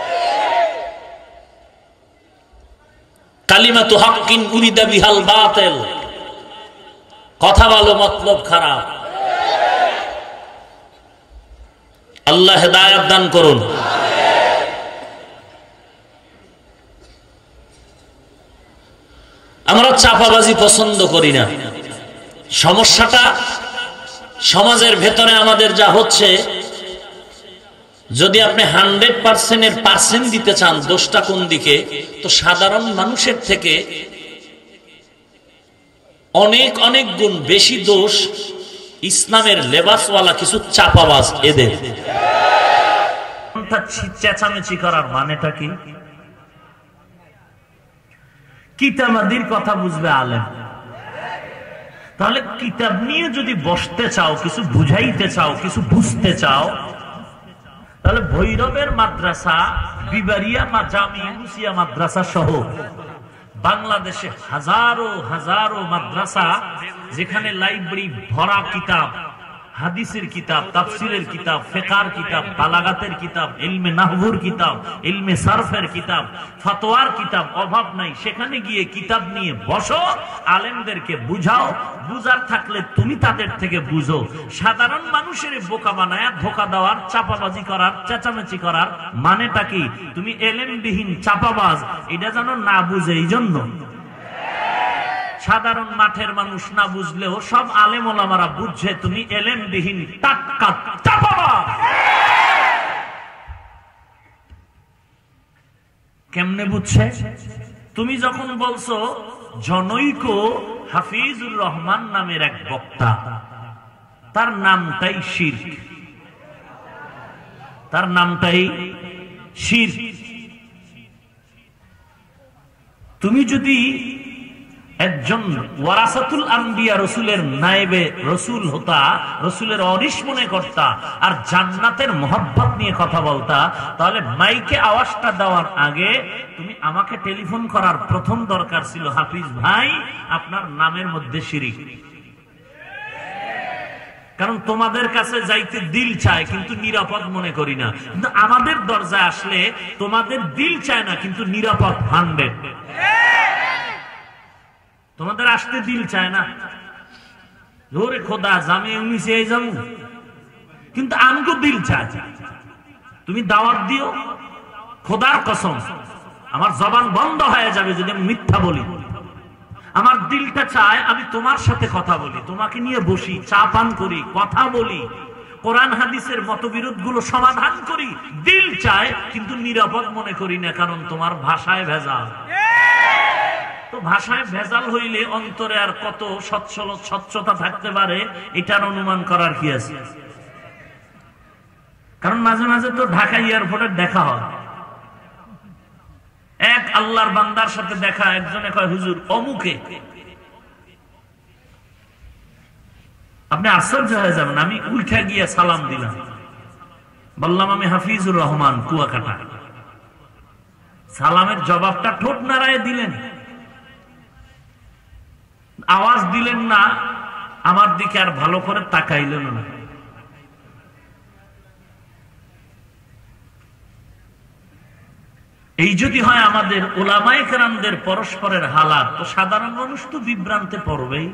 কালিমাতু হাক্কিন উরিদা বিহাল বাতিল, কথা বলো মতলব খারাপ। আল্লাহ হেদায়েত দান করুন। আমরা চাপাবাজি পছন্দ করি না। সমস্যাটা সমাজের ভেতরে আমাদের যা হচ্ছে, যদি আপনি হান্ড্রেড পার্সেন্টের পার্সেন্ট দিতে চান দোষটা কোন দিকে, তো সাধারণ মানুষের থেকে অনেক অনেক গুণ বেশি দোষ ইসলামের লেবাসওয়ালা কিছু চাপাবাজ এদের। চেঁচামেচি করার মানেটা কি? কিতাবাদির কথা বুঝবে আলেম। তাহলে কিতাব নিয়ে যদি বসতে চাও, কিছু বুঝাইতে চাও, কিছু বুঝতে চাও, তাহলে ভৈরবের মাদ্রাসা, বিবারিয়া মা জামি মুসিয়া মাদ্রাসা সহ বাংলাদেশে হাজারো হাজারো মাদ্রাসা, যেখানে লাইব্রেরি ভরা কিতাব, হাদিসের কিতাব, তাফসিরের কিতাব, ফিকহের কিতাব, বালাগাতের কিতাব, ইলমে নাহবুর কিতাব, ইলমে সারফের কিতাব, ফতোয়ার কিতাব, অভাব নাই। সেখানে গিয়ে কিতাব নিয়ে বসো, আলেমদেরকে বুঝাও, বুঝার থাকলে তুমি তাদের থেকে বুঝো। সাধারণ মানুষের বোকা বানায়া ধোকা দেওয়ার, চাপাবাজি করার, চেঁচামেচি করার মানেটা কি? তুমি এলেমবিহীন চাপাবাজ, এটা যেন না বুঝে। এই জন্য সাধারণ মাঠের মানুষ না বুঝলেও সব আলেম ওলামারা বুঝছে তুমি এলেমবিহীন টাটকা চাপাবাজ। কেমনে বুঝছে? তুমি যখন বলছো জনৈক হাফিজুর রহমান নামের এক বক্তা, তার নামটাই শিরক, তার নামটাই শিরক। তুমি যদি একজন ওয়ারাসাতুল আম্বিয়া রসুলের নায়েবে রসুল হতা, রসুলের অরিশ মনে করতা, আর জান্নাতের মোহাব্বত নিয়ে কথা বলতা, তাহলে মাইকে আওয়াজটা দেওয়ার আগে তুমি আমাকে টেলিফোন করার প্রথম দরকার ছিল, হাফিজ ভাই আপনার নামের মধ্যে শিরক। কারণ তোমাদের কাছে যাইতে দিল চায় কিন্তু নিরাপদ মনে করি না, কিন্তু আমাদের দরজায় আসলে তোমাদের দিল চায় না কিন্তু নিরাপদ হান্ড্রেড। তোমাদের আসতে দিল চায় না, ধরে খোদা জামে উনিশে যাবো, কিন্তু আমগো দিল চায়। তুমি দাওয়াত দিও, খোদার কসম আমার জবান বন্ধ হয়ে যাবে যদি আমি মিথ্যা বলি। আমার দিলটা চায় আমি তোমার সাথে কথা বলি, তোমাকে নিয়ে বসি, চা পান করি, কথা বলি, কোরআন হাদিসের মতবিরোধ গুলো সমাধান করি। দিল চায় কিন্তু নিরাপদ মনে করি না, কারণ তোমার ভাষায় ভেজাল। তো ভাষায় ভেজাল হইলে অন্তরে আর কত সচ্ছল স্বচ্ছতা থাকতে পারে এটার অনুমান করার কি আছে? কারণ মাঝে মাঝে তো ঢাকা এয়ারপোর্টে দেখা হয়, এক আল্লাহর বান্দার সাথে দেখা, একজনে কয় হুজুর অমুকে। আপনি আশ্চর্য হয়ে যাবেন, আমি উঠে গিয়ে সালাম দিলাম, বললাম আমি হাফিজুর রহমান কুয়াকাটা। সালামের জবাবটা ঠোঁট নাড়ায় দিলেন, আওয়াজ দিলেন না, আমার দিকে আর ভালো করে তাকাইলেন না। এই যদি হয় আমাদের উলামায়ে কেরামদের পরস্পরের হালাত, তো সাধারণ মানুষ তো বিভ্রান্তে পড়বেই।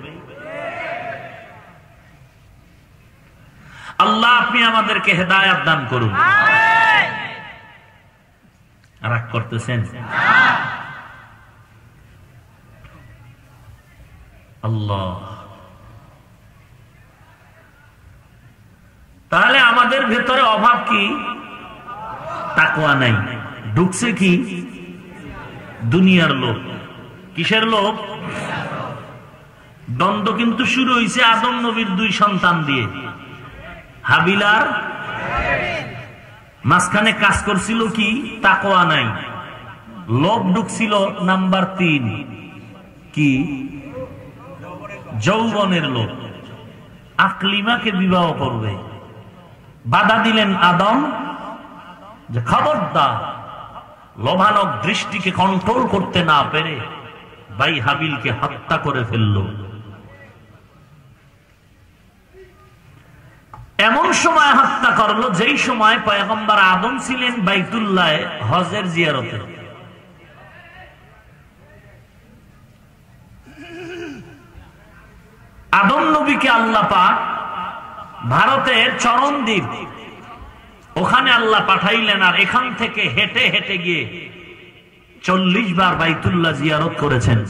আল্লাহ আপনি আমাদেরকে হেদায়েত দান করুন। রাগ করতেছেন? আল্লাহ, তাহলে আমাদের ভেতরে অভাব কি? তাকওয়া নাই। ঢুকছে কি? দুনিয়ার লোভ। কিসের লোভ? দ্বন্দ্ব কিন্তু শুরু হয়েছে আদম নবীর দুই সন্তান দিয়ে, হাবিল আর মাঝখানে কাজ করছিল কি? তাকওয়া নাই। লোভ ঢুকছিল নাম্বার তিন, কি? যৌবনের লোভ। আকলিমাকে বিবাহ করবে, বাধা দিলেন আদম যে খবরদার। লোভানক দৃষ্টিকে কন্ট্রোল করতে না পেরে ভাই হাবিলকে হত্যা করে ফেলল। এমন সময় হত্যা করলো যেই সময় পয়গম্বর আদম ছিলেন বাইতুল্লাহ হজের জিয়ারতে। আদম নবীকে আল্লাহ পাক ভারতের চরণদ্বীপ, ওখানে আল্লাহ পাঠাইলেন, আর এখান থেকে হেঁটে হেঁটে গিয়ে চল্লিশ বার বাইতুল্লাহ জিয়ারত করেছেন।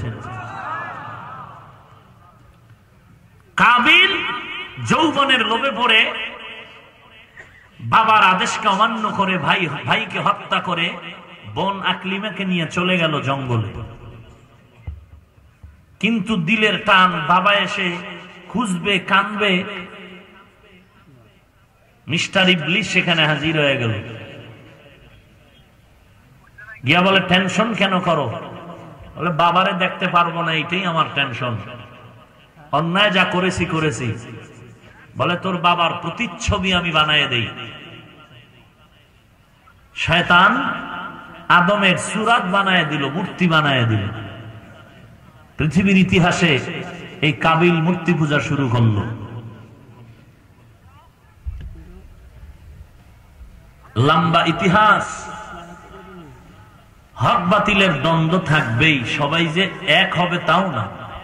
কাবিল যৌবনের লোভে পড়ে বাবার আদেশকে অমান্য করে ভাই ভাইকে হত্যা করে বোন আকলিমাকে নিয়ে চলে গেল জঙ্গলে। কিন্তু দিলের টান, বাবা এসে খুঁজবে, কানবে, মিস্টার ইবলিস সেখানে হাজির হয়ে গেল। গিয়া বলে টেনশন কেন করো? বলে বাবারে দেখতে পারবো না, এটাই আমার টেনশন। অন্যায় যা করেছি করেছি। বলে তোর বাবার প্রতিচ্ছবি আমি বানায় দেই। শয়তান আদমের সুরাত বানায় দিল, মূর্তি বানায় দিল। পৃথিবীর ইতিহাসে এই কাবিল মূর্তি পূজা শুরু করলো। লম্বা ইতিহাস। হক বাতিলের দ্বন্দ্ব থাকবেই, সবাই যে এক হবে তাও না।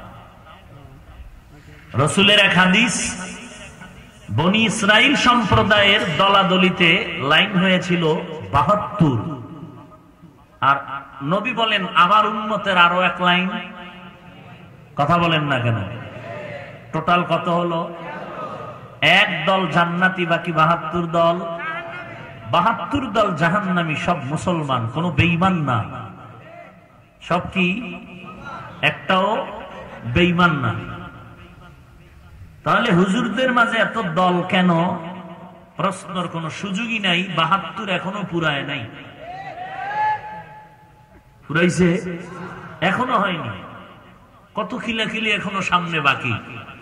রসুলের এক হাদিস, বনি ইসরাইল সম্প্রদায়ের দলাদলিতে লাইন হয়েছিল বাহাত্তর, আর নবী বলেন আমার উম্মতের আরো এক লাইন। কথা বলেন না কেন? টোটাল কত হলো? এক দল জান্নাতি, বাকি বাহাত্তর দল। বাহাত্তর দল জাহান্নামী, সব মুসলমান, কোন বেঈমান না। সব কি? একটাও বেঈমান না। তাহলে হুজুরদের মাঝে এত দল কেন? প্রশ্নের কোনো সুযোগই নাই। বাহাত্তর এখনো পুরায় নাই। পুরাইছে? এখনো হয়নি। কত খিলাখিলি এখনো সামনে বাকি,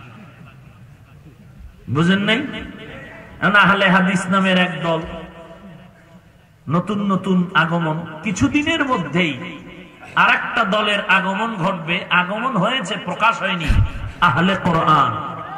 বুঝেন নাই? আহলে হাদিস নামের এক দল, নতুন নতুন আগমন, কিছুদিনের মধ্যেই আর একটা দলের আগমন ঘটবে। আগমন হয়েছে, প্রকাশ হয়নি। আহলে কোরআন।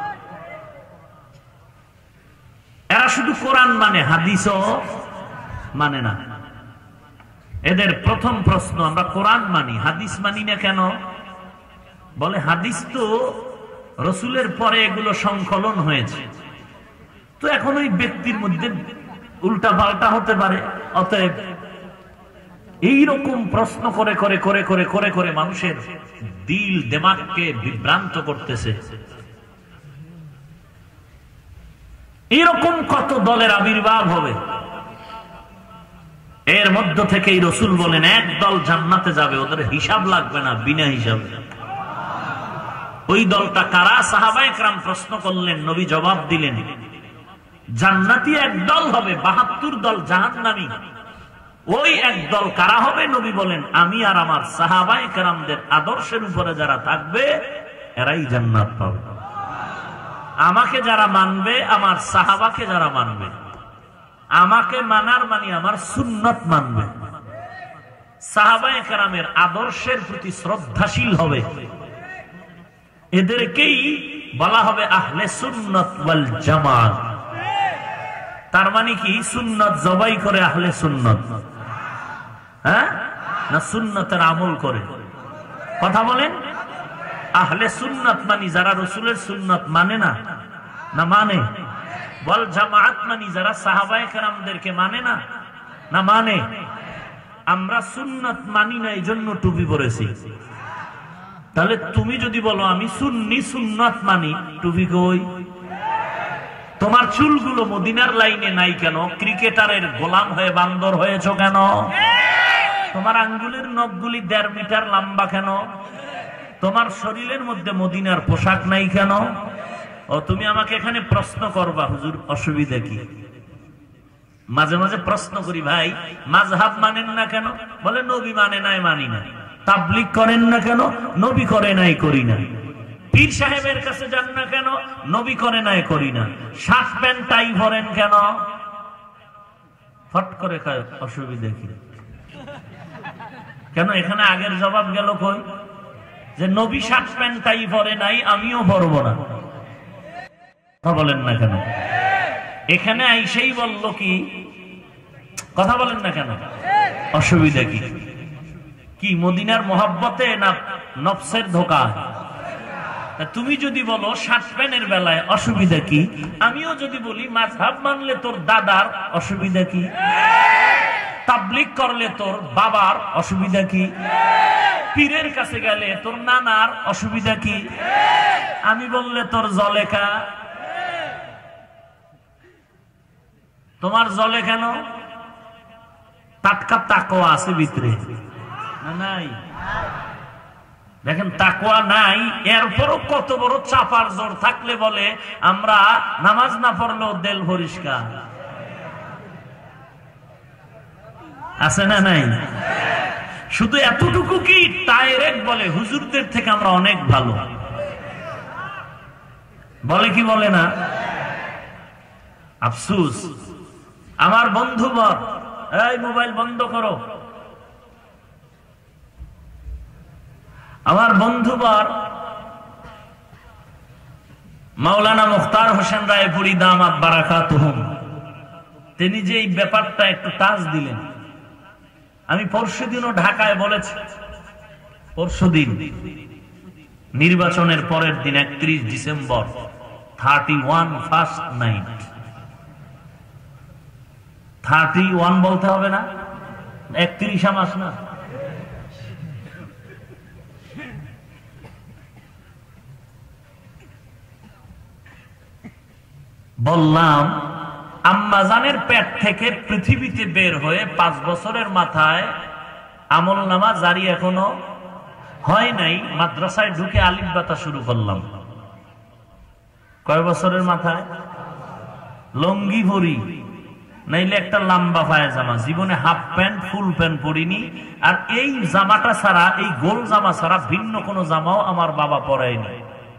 এরা শুধু কোরআন মানে, হাদিসও মানে না। এদের প্রথম প্রশ্ন, আমরা কোরআন মানি, হাদিস মানি না কেন? বলে হাদিস তো রসুলের পরে এগুলো সংকলন হয়েছে, তো এখন ওই ব্যক্তির মধ্যে উল্টা পাল্টা হতে পারে, অতএব এইরকম প্রশ্ন করে করে করে করে করে করে মানুষের দিল দিমাগকে বিভ্রান্ত করতেছে। এরকম কত দলের আবির্ভাব হবে। এর মধ্য থেকেই রসুল বলেন এক দল জান্নাতে যাবে, ওদের হিসাব লাগবে না, বিনা হিসাবে। ওই দলটা কারা? সাহাবায়ে কেরাম প্রশ্ন করলেন, নবী জবাব দিলেন। জান্নাতি এক দল হবে, বাহাত্তর দল জাহান্নামী। ওই এক দল কারা হবে? নবী বলেন আমি আর আমার সাহাবায়ে কেরামদের আদর্শের উপরে যারা থাকবে এরাই জান্নাত পাবে। আমাকে যারা মানবে, আমার সাহাবাকে যারা মানবে, আমাকে মানার মানে আমার সুন্নত মানবে, সাহাবায়ে কেরামের আদর্শের প্রতি শ্রদ্ধাশীল হবে, এদেরকেই বলা হবে আহলে সুন্নাত ওয়াল জামাত। তার মানে কি? সুন্নাত জবাই করে আহলে সুন্নাত, হ্যাঁ না সুন্নাতের আমল করে? কথা বলেন। আহলে সুন্নাত মানে যারা রসুলের সুন্নাত মানে না, না মানে? ওয়াল জামাত মানে যারা সাহাবায়ে কেরামদেরকে মানে না, না মানে? আমরা সুন্নাত মানি না, এই জন্য টুপি পরেছি। তাহলে তুমি যদি বলো আমি সুন্নি, সুন্নাত মানি, টুপি কই? তোমার চুলগুলো মদিনার লাইনে নাই কেন? ক্রিকেটারের গোলাম হয়ে বান্দর হয়েছ কেন? তোমার আঙ্গুলের নখগুলি দেড় মিটার লম্বা কেন? তোমার শরীরের মধ্যে মদিনার পোশাক নাই কেন? ও তুমি আমাকে এখানে প্রশ্ন করবা, হুজুর অসুবিধা কি? মাঝে মাঝে প্রশ্ন করি, ভাই মাযহাব মানেন না কেন? বলে নবী মানে নাই, মানি না। তাবলীগ করেন না কেন? নবী করে নাই, করি না। পীর সাহেবের কাছে যান না কেন? নবী করে নাই, করি না। শার্ট প্যান্ট টাই পরেন কেন? ফট করে কয় অসুবিধা কি? কেন? এখানে আগের জবাব গেল কই? যে নবী শার্ট প্যান্ট টাই পরে নাই, আমিও পরবো না। কথা বলেন না কেন? এখানে আইসেই বলল কি? কথা বলেন না কেন? অসুবিধা কি? কি মদিনার মহব্বতে না নফসের ধোকা? তুমি যদি বলো শার্ট প্যান্টের বেলায় অসুবিধা কি, আমিও যদি বলি মাযহাব মানলে তোর দাদার অসুবিধা কি, তাবলীগ করলে তোর বাবার অসুবিধা কি, পীরের কাছে গেলে তোর নানার অসুবিধা কি, আমি বললে তোর জলেখা, তোমার জলে কেন? টাটকা তাকওয়া আছে ভিতরে না নাই? দেখেন তাকওয়া নাই, এরপরও কত বড় চাপার জোর থাকলে বলে আমরা নামাজ না পড়লেও দেল পরিষ্কার আছে না নাই? শুধু এতটুকু কি ডাইরেক্ট বলে হুজুরদের থেকে আমরা অনেক ভালো, বলে কি বলে না? আফসোস আমার বন্ধুবর, এই মোবাইল বন্ধ করো। আমার বন্ধুবর মাওলানা মুখতার হোসেন রায়পুরি দামাত বারাকাতুহুম, তিনি যে এই ব্যাপারটা একটু টাচ দিলেন। আমি পরশুদিনও ঢাকায় বলেছি, পরশুদিন নির্বাচনের পরের দিন একত্রিশ December thirty one first night, thirty one বলতে হবে না, একত্রিশ মাস না, বললাম আম্মাজানের পেট থেকে পৃথিবীতে বের হয়ে পাঁচ বছরের মাথায় আমল নামা জারি এখনো হয় নাই, মাদ্রাসায় ঢুকে আলিফ বাতা শুরু করলাম। কয় বছরের মাথায়? লঙ্গি পরি, নাইলে একটা লম্বা পায়জামা, জীবনে হাফ প্যান্ট ফুল প্যান্ট পরিনি। আর এই জামাটা ছাড়া, এই গোল জামা ছাড়া ভিন্ন কোন জামাও আমার বাবা পরায়নি।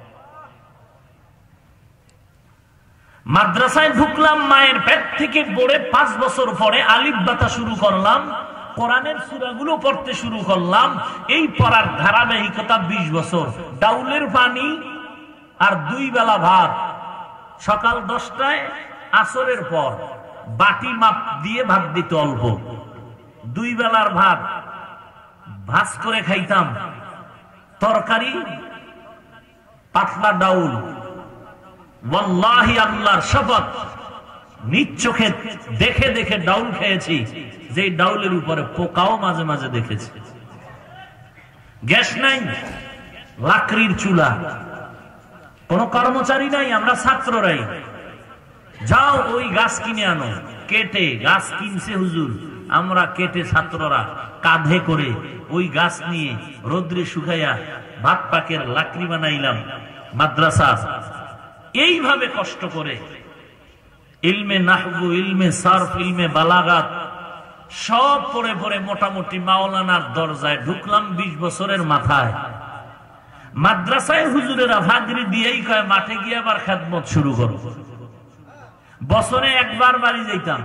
মাদ্রাসায় ঢুকলাম, মায়ের পেট থেকে পড়ে পাঁচ বছর পরে আলিফ বাতা শুরু করলাম, কোরআনের সূরাগুলো পড়তে শুরু করলাম। এই পড়ার ধারাবাহিকতা বিশ বছর। ডাউলের পানি আর দুই বেলা ভাত, সকাল দশটায় আসরের পর বাটি মাপ দিয়ে ভাত দিত অল্প, দুই বেলার ভাত ভাজ করে খাইতাম। তরকারি পাতলা ডাউল, ওয়াল্লাহি আল্লাহর শপথ, নিজ চোখে দেখে দেখে ডাউল খেয়েছি, যে ডাউলের উপরে পোকাও মাঝে মাঝে দেখেছি। গ্যাস নাই, লাকড়ির চুলা, কোন কর্মচারী নাই, আমরা ছাত্ররাই। যাও ওই গাছ কিনে আনো, কেটে, গাছ কিনছে হুজুর, আমরা কেটে ছাত্ররা কাঁধে করে ওই গাছ নিয়ে রোদ্রে শুকাইয়া ভাত পাকের লাকড়ি বানাইলাম মাদ্রাসা। এইভাবে কষ্ট করে ইলমে নাহবু, ইলমে সারফ, ইলমে বালাগাত সব পড়ে পড়ে মোটামুটি মাওলানার দরজায় ঢুকলাম বিশ বছরের মাথায়। মাদ্রাসায় হুজুরেরা ভাগরি দিয়েই কয় মাঠে গিয়ে আবার খেদমত শুরু করো। বছরে একবার বাড়ি যাইতাম,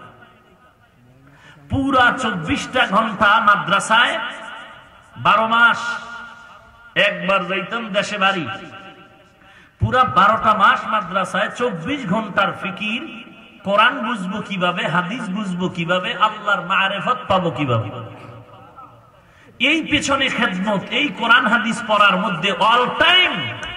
পুরা চব্বিশটা ঘন্টা মাদ্রাসায়, বারো মাস একবার যাইতাম দেশে বাড়ি। পুরা বারোটা মাস মাদ্রাসায়, চব্বিশ ঘন্টার ফিকির, কোরআন বুঝবো কিভাবে, হাদিস বুঝবো কিভাবে, আল্লাহর মারেফত পাবো কিভাবে। এই পেছনে খেদমত, এই কোরআন হাদিস পড়ার মধ্যে অল টাইম।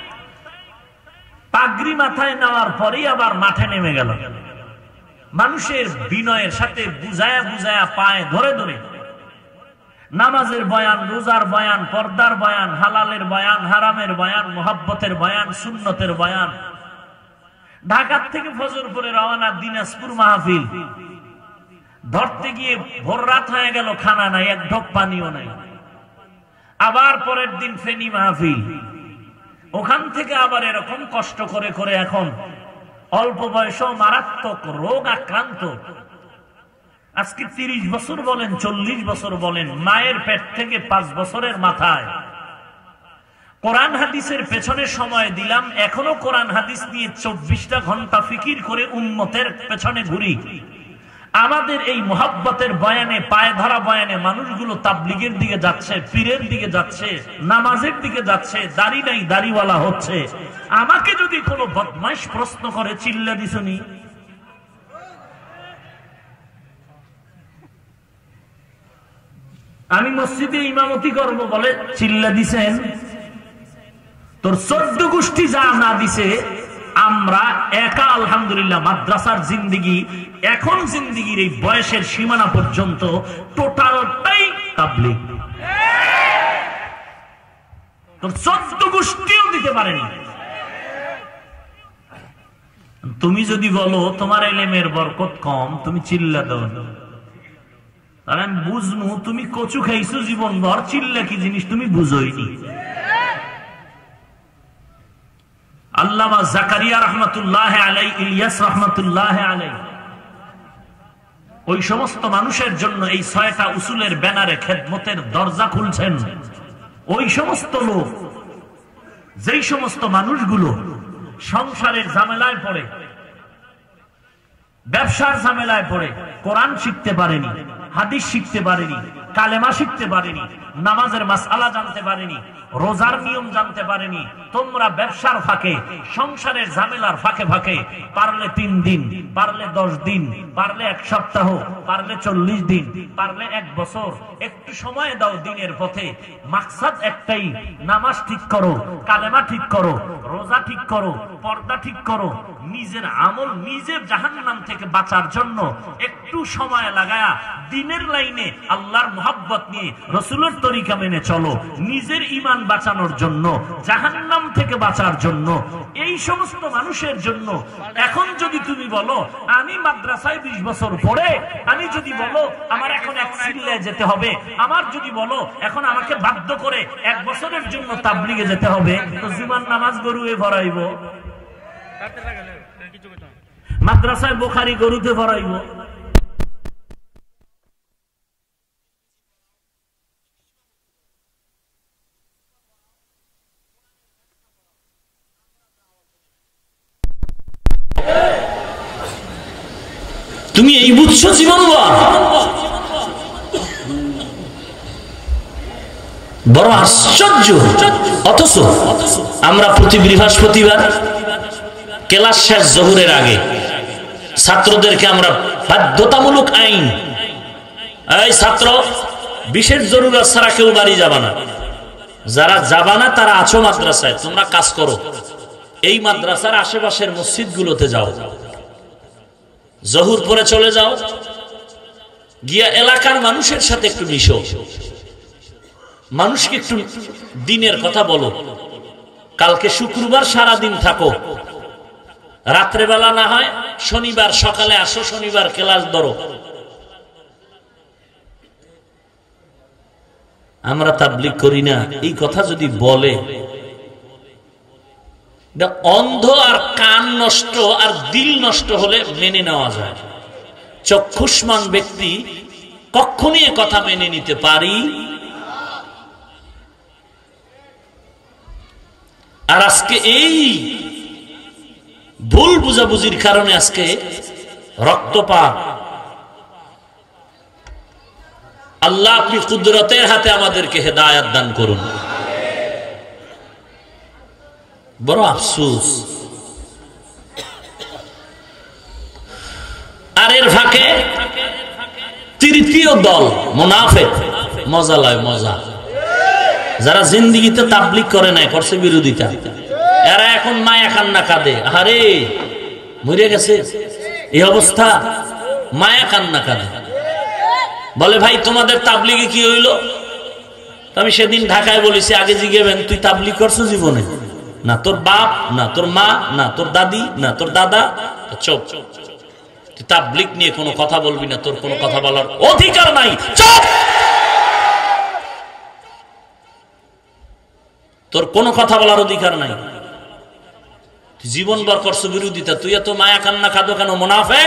পাগড়ি মাথায় নেওয়ার পরেই আবার মাঠে নেমে গেল, মানুষের বিনয়ের সাথে বুঝায়া বুঝায়া পায়ে ধরে ধরে নামাজের বয়ান, রোজার বয়ান, পর্দার বয়ান, হালালের বয়ান, হারামের বয়ান, মোহাব্বতের বয়ান, সুন্নতের বয়ান। ঢাকার থেকে ফজর করে রওনা, দিনাজপুর মাহফিল ধরতে গিয়ে ভোর রাত হয়ে গেল, খানা নাই, এক ঢোক পানিও নাই। আবার পরের দিন ফেনী মাহফিল, ওখান থেকে আবার এরকম কষ্ট করে করে এখন অল্প বয়সেও মারাত্মক রোগ আক্রান্ত। আজকে তিরিশ বছর বলেন, চল্লিশ বছর বলেন, মায়ের পেট থেকে পাঁচ বছরের মাথায় কোরআন হাদিসের পেছনে সময় দিলাম। এখনো কোরআন হাদিস নিয়ে চব্বিশটা ঘন্টা ফিকির করে উম্মতের পেছনে ঘুরি। আমাদের এই মোহাব্বতের বয়ানে, পায়ে ধরা বয়ানে মানুষগুলো তাবলিগের দিকে যাচ্ছে, পীরের দিকে যাচ্ছে, নামাজের দিকে যাচ্ছে, দাড়ি নাই দাড়িওয়ালা হচ্ছে। আমাকে যদি কোনো বদমাইশ প্রশ্ন করে, চিল্লা দিছনি, আমি মসজিদে ইমামতি করব বলে চিল্লা দিছেন, তোর চোদ্দ গোষ্ঠী যা না দিছে, আমরা একা আলহামদুলিল্লাহ মাদ্রাসার জিন্দিগি, এখন জিন্দিগির এই বয়সের সীমানা পর্যন্ত টোটালটাই তাবলীগ। তোর চোদ্দ গোষ্ঠীও দিতে পারেনি। তুমি যদি বলো তোমার ইলমের বরকত কম, তুমি চিল্লা দাও, তাহলে আমি বুঝবো তুমি কচু খাইছো জীবন ভর, চিল্লা কি জিনিস তুমি বুঝোইনি। আল্লামা জাকারিয়া রহমাতুল্লাহ আলাই, ইলিয়াস রহমাতুল্লাহ আলাই, ওই সমস্ত মানুষের জন্য এই ছয়টা উসুলের ব্যানারে খেদমতের দরজা খুলছেন। ওই সমস্ত লোক, যেই সমস্ত মানুষগুলো সংসারের ঝামেলায় পড়ে, ব্যবসার ঝামেলায় পড়ে, কোরআন শিখতে পারেনি, হাদিস শিখতে পারেনি, কালেমা শিখতে পারেনি, নামাজের মাসআলা জানতে পারেনি, রোজার নিয়ম জানতে পারেনি, তোমরা ব্যবসার ফাঁকে, সংসারের ঝামেলার ফাঁকে ফাঁকে পারলে তিন দিন, পারলে দশ দিন, পারলে এক সপ্তাহ, পারলে চল্লিশ দিন, পারলে এক বছর একটু সময় দাও দিনের পথে। মাকসাদ একটাই, নামাজ ঠিক করো, কালেমা ঠিক করো, রোজা ঠিক করো, পর্দা ঠিক করো, নিজের আমল, নিজের জাহান্নাম থেকে বাঁচার জন্য একটু সময় লাগায়া দিনের লাইনে আল্লাহর মুহাব্বত নিয়ে রাসূলের তরিকা মেনে চলো, নিজের ঈমান বাঁচানোর জন্য, জাহান্নাম থেকে বাঁচার জন্য, এই সমস্ত মানুষের জন্য। এখন যদি তুমি বলো আমি মাদ্রাসায় বিশ বছর পড়ে, আমি যদি বলো আমার এখন এক সিল্লায় যেতে হবে, আমার যদি বলো এখন আমাকে বাধ্য করে এক বছরের জন্য তাবলিগে যেতে হবে, তো জুমার নামাজ গরুয়ে ভরাইব, মাদ্রাসায় বুখারী গরুতে ভরাইব। তুমি এই বুঝছো জীবন? বড় আশ্চর্য। অথচ আমরা প্রতি বৃহস্পতিবার ক্লাস শেষ জোহরের আগে ছাত্রদেরকে আমরা বাধ্যতামূলক আইন, এই ছাত্র বিশেষ জরুরত ছাড়া কেউ বাড়ি যাবা না, যারা যাবা না তারা আছো মাদ্রাসায়, তোমরা কাজ করো, এই মাদ্রাসার আশেপাশের মসজিদ গুলোতে যাও, জহুর পরে চলে যাও, গিয়া এলাকার মানুষের সাথে একটু মিশো, মানুষকে একটু দিনের কথা বলো। কালকে শুক্রবার সারা দিন থাকো, রাত্রেবেলা না হয় শনিবার সকালে আসো, শনিবার ক্লাস ধরো। আমরা তাবলীগ করি না, এই কথা যদি বলে অন্ধ আর কান নষ্ট আর দিল নষ্ট হলে মেনে নেওয়া যায়। চক্ষুষ্মান ব্যক্তি কখনই এ কথা মেনে নিতে পারি। আর আজকে এই ভুল বুঝাবুঝির কারণে আজকে রক্তপাত। আল্লাহ আপনি কুদরতের হাতে আমাদেরকে হেদায়েত দান করুন। বড় আফসোস। আর এর ফাঁকে তৃতীয় দল মুনাফিক, মজা লয় মজা, যারা জিন্দেগিতে তাবলীগ করে নাই, করছে বিরোধিতা, এরা এখন মায়া কান্না কাঁদে, আরে মরে গেছে এই অবস্থা, মায়া কান্না কাঁদে। বলে ভাই তোমাদের তাবলীগে কি হইল? আমি সেদিন ঢাকায় বলেছি, আগে জিজ্ঞেবেন তুই তাবলীগ করছো জীবনে? না তোর বাপ, না তোর মা, না তোর দাদি, না তোর দাদা, চুপ, তুই তাবলীগ নিয়ে কোনো কথা বলবি না, তোর কোনো কথা বলার অধিকার নাই, চুপ, তোর কোনো কথা বলার অধিকার নাই। জীবনভর করছো বিরোধিতা, তুই এত মায়া কান্না কাঁদো কেন মুনাফিক?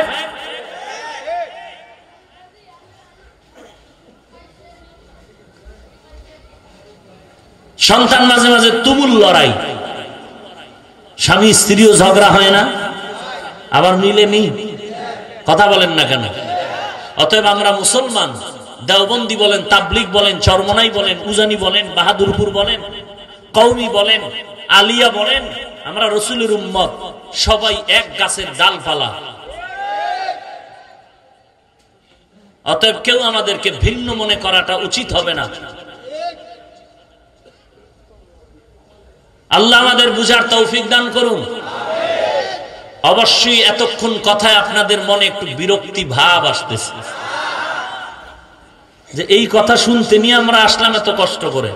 সন্তান মাঝে মাঝে তুমুল লড়াই, স্বামী স্ত্রীও ঝগড়া হয় না, আবার মিলে নি, কথা বলেন না কেন? অতএব আমরা মুসলমান, দেওবন্দি বলেন, তাবলীগ বলেন, চরমনাই বলেন, উজানি বলেন, বাহাদুরপুর বলেন, কওমি বলেন, আলিয়া বলেন, আমরা রাসূলের উম্মত, সবাই এক গাছের ডালপালা। অতএব কেউ আমাদেরকে ভিন্ন মনে করাটা উচিত হবে না। আল্লাহ আমাদের বুঝার তৌফিক দান করুন। অবশ্যই এতক্ষণ কথায় আপনাদের মনে একটু বিরক্তি ভাব আসতেছে, যে এই কথা শুনতে নিয়ে আমরা আসলাম এত কষ্ট করে।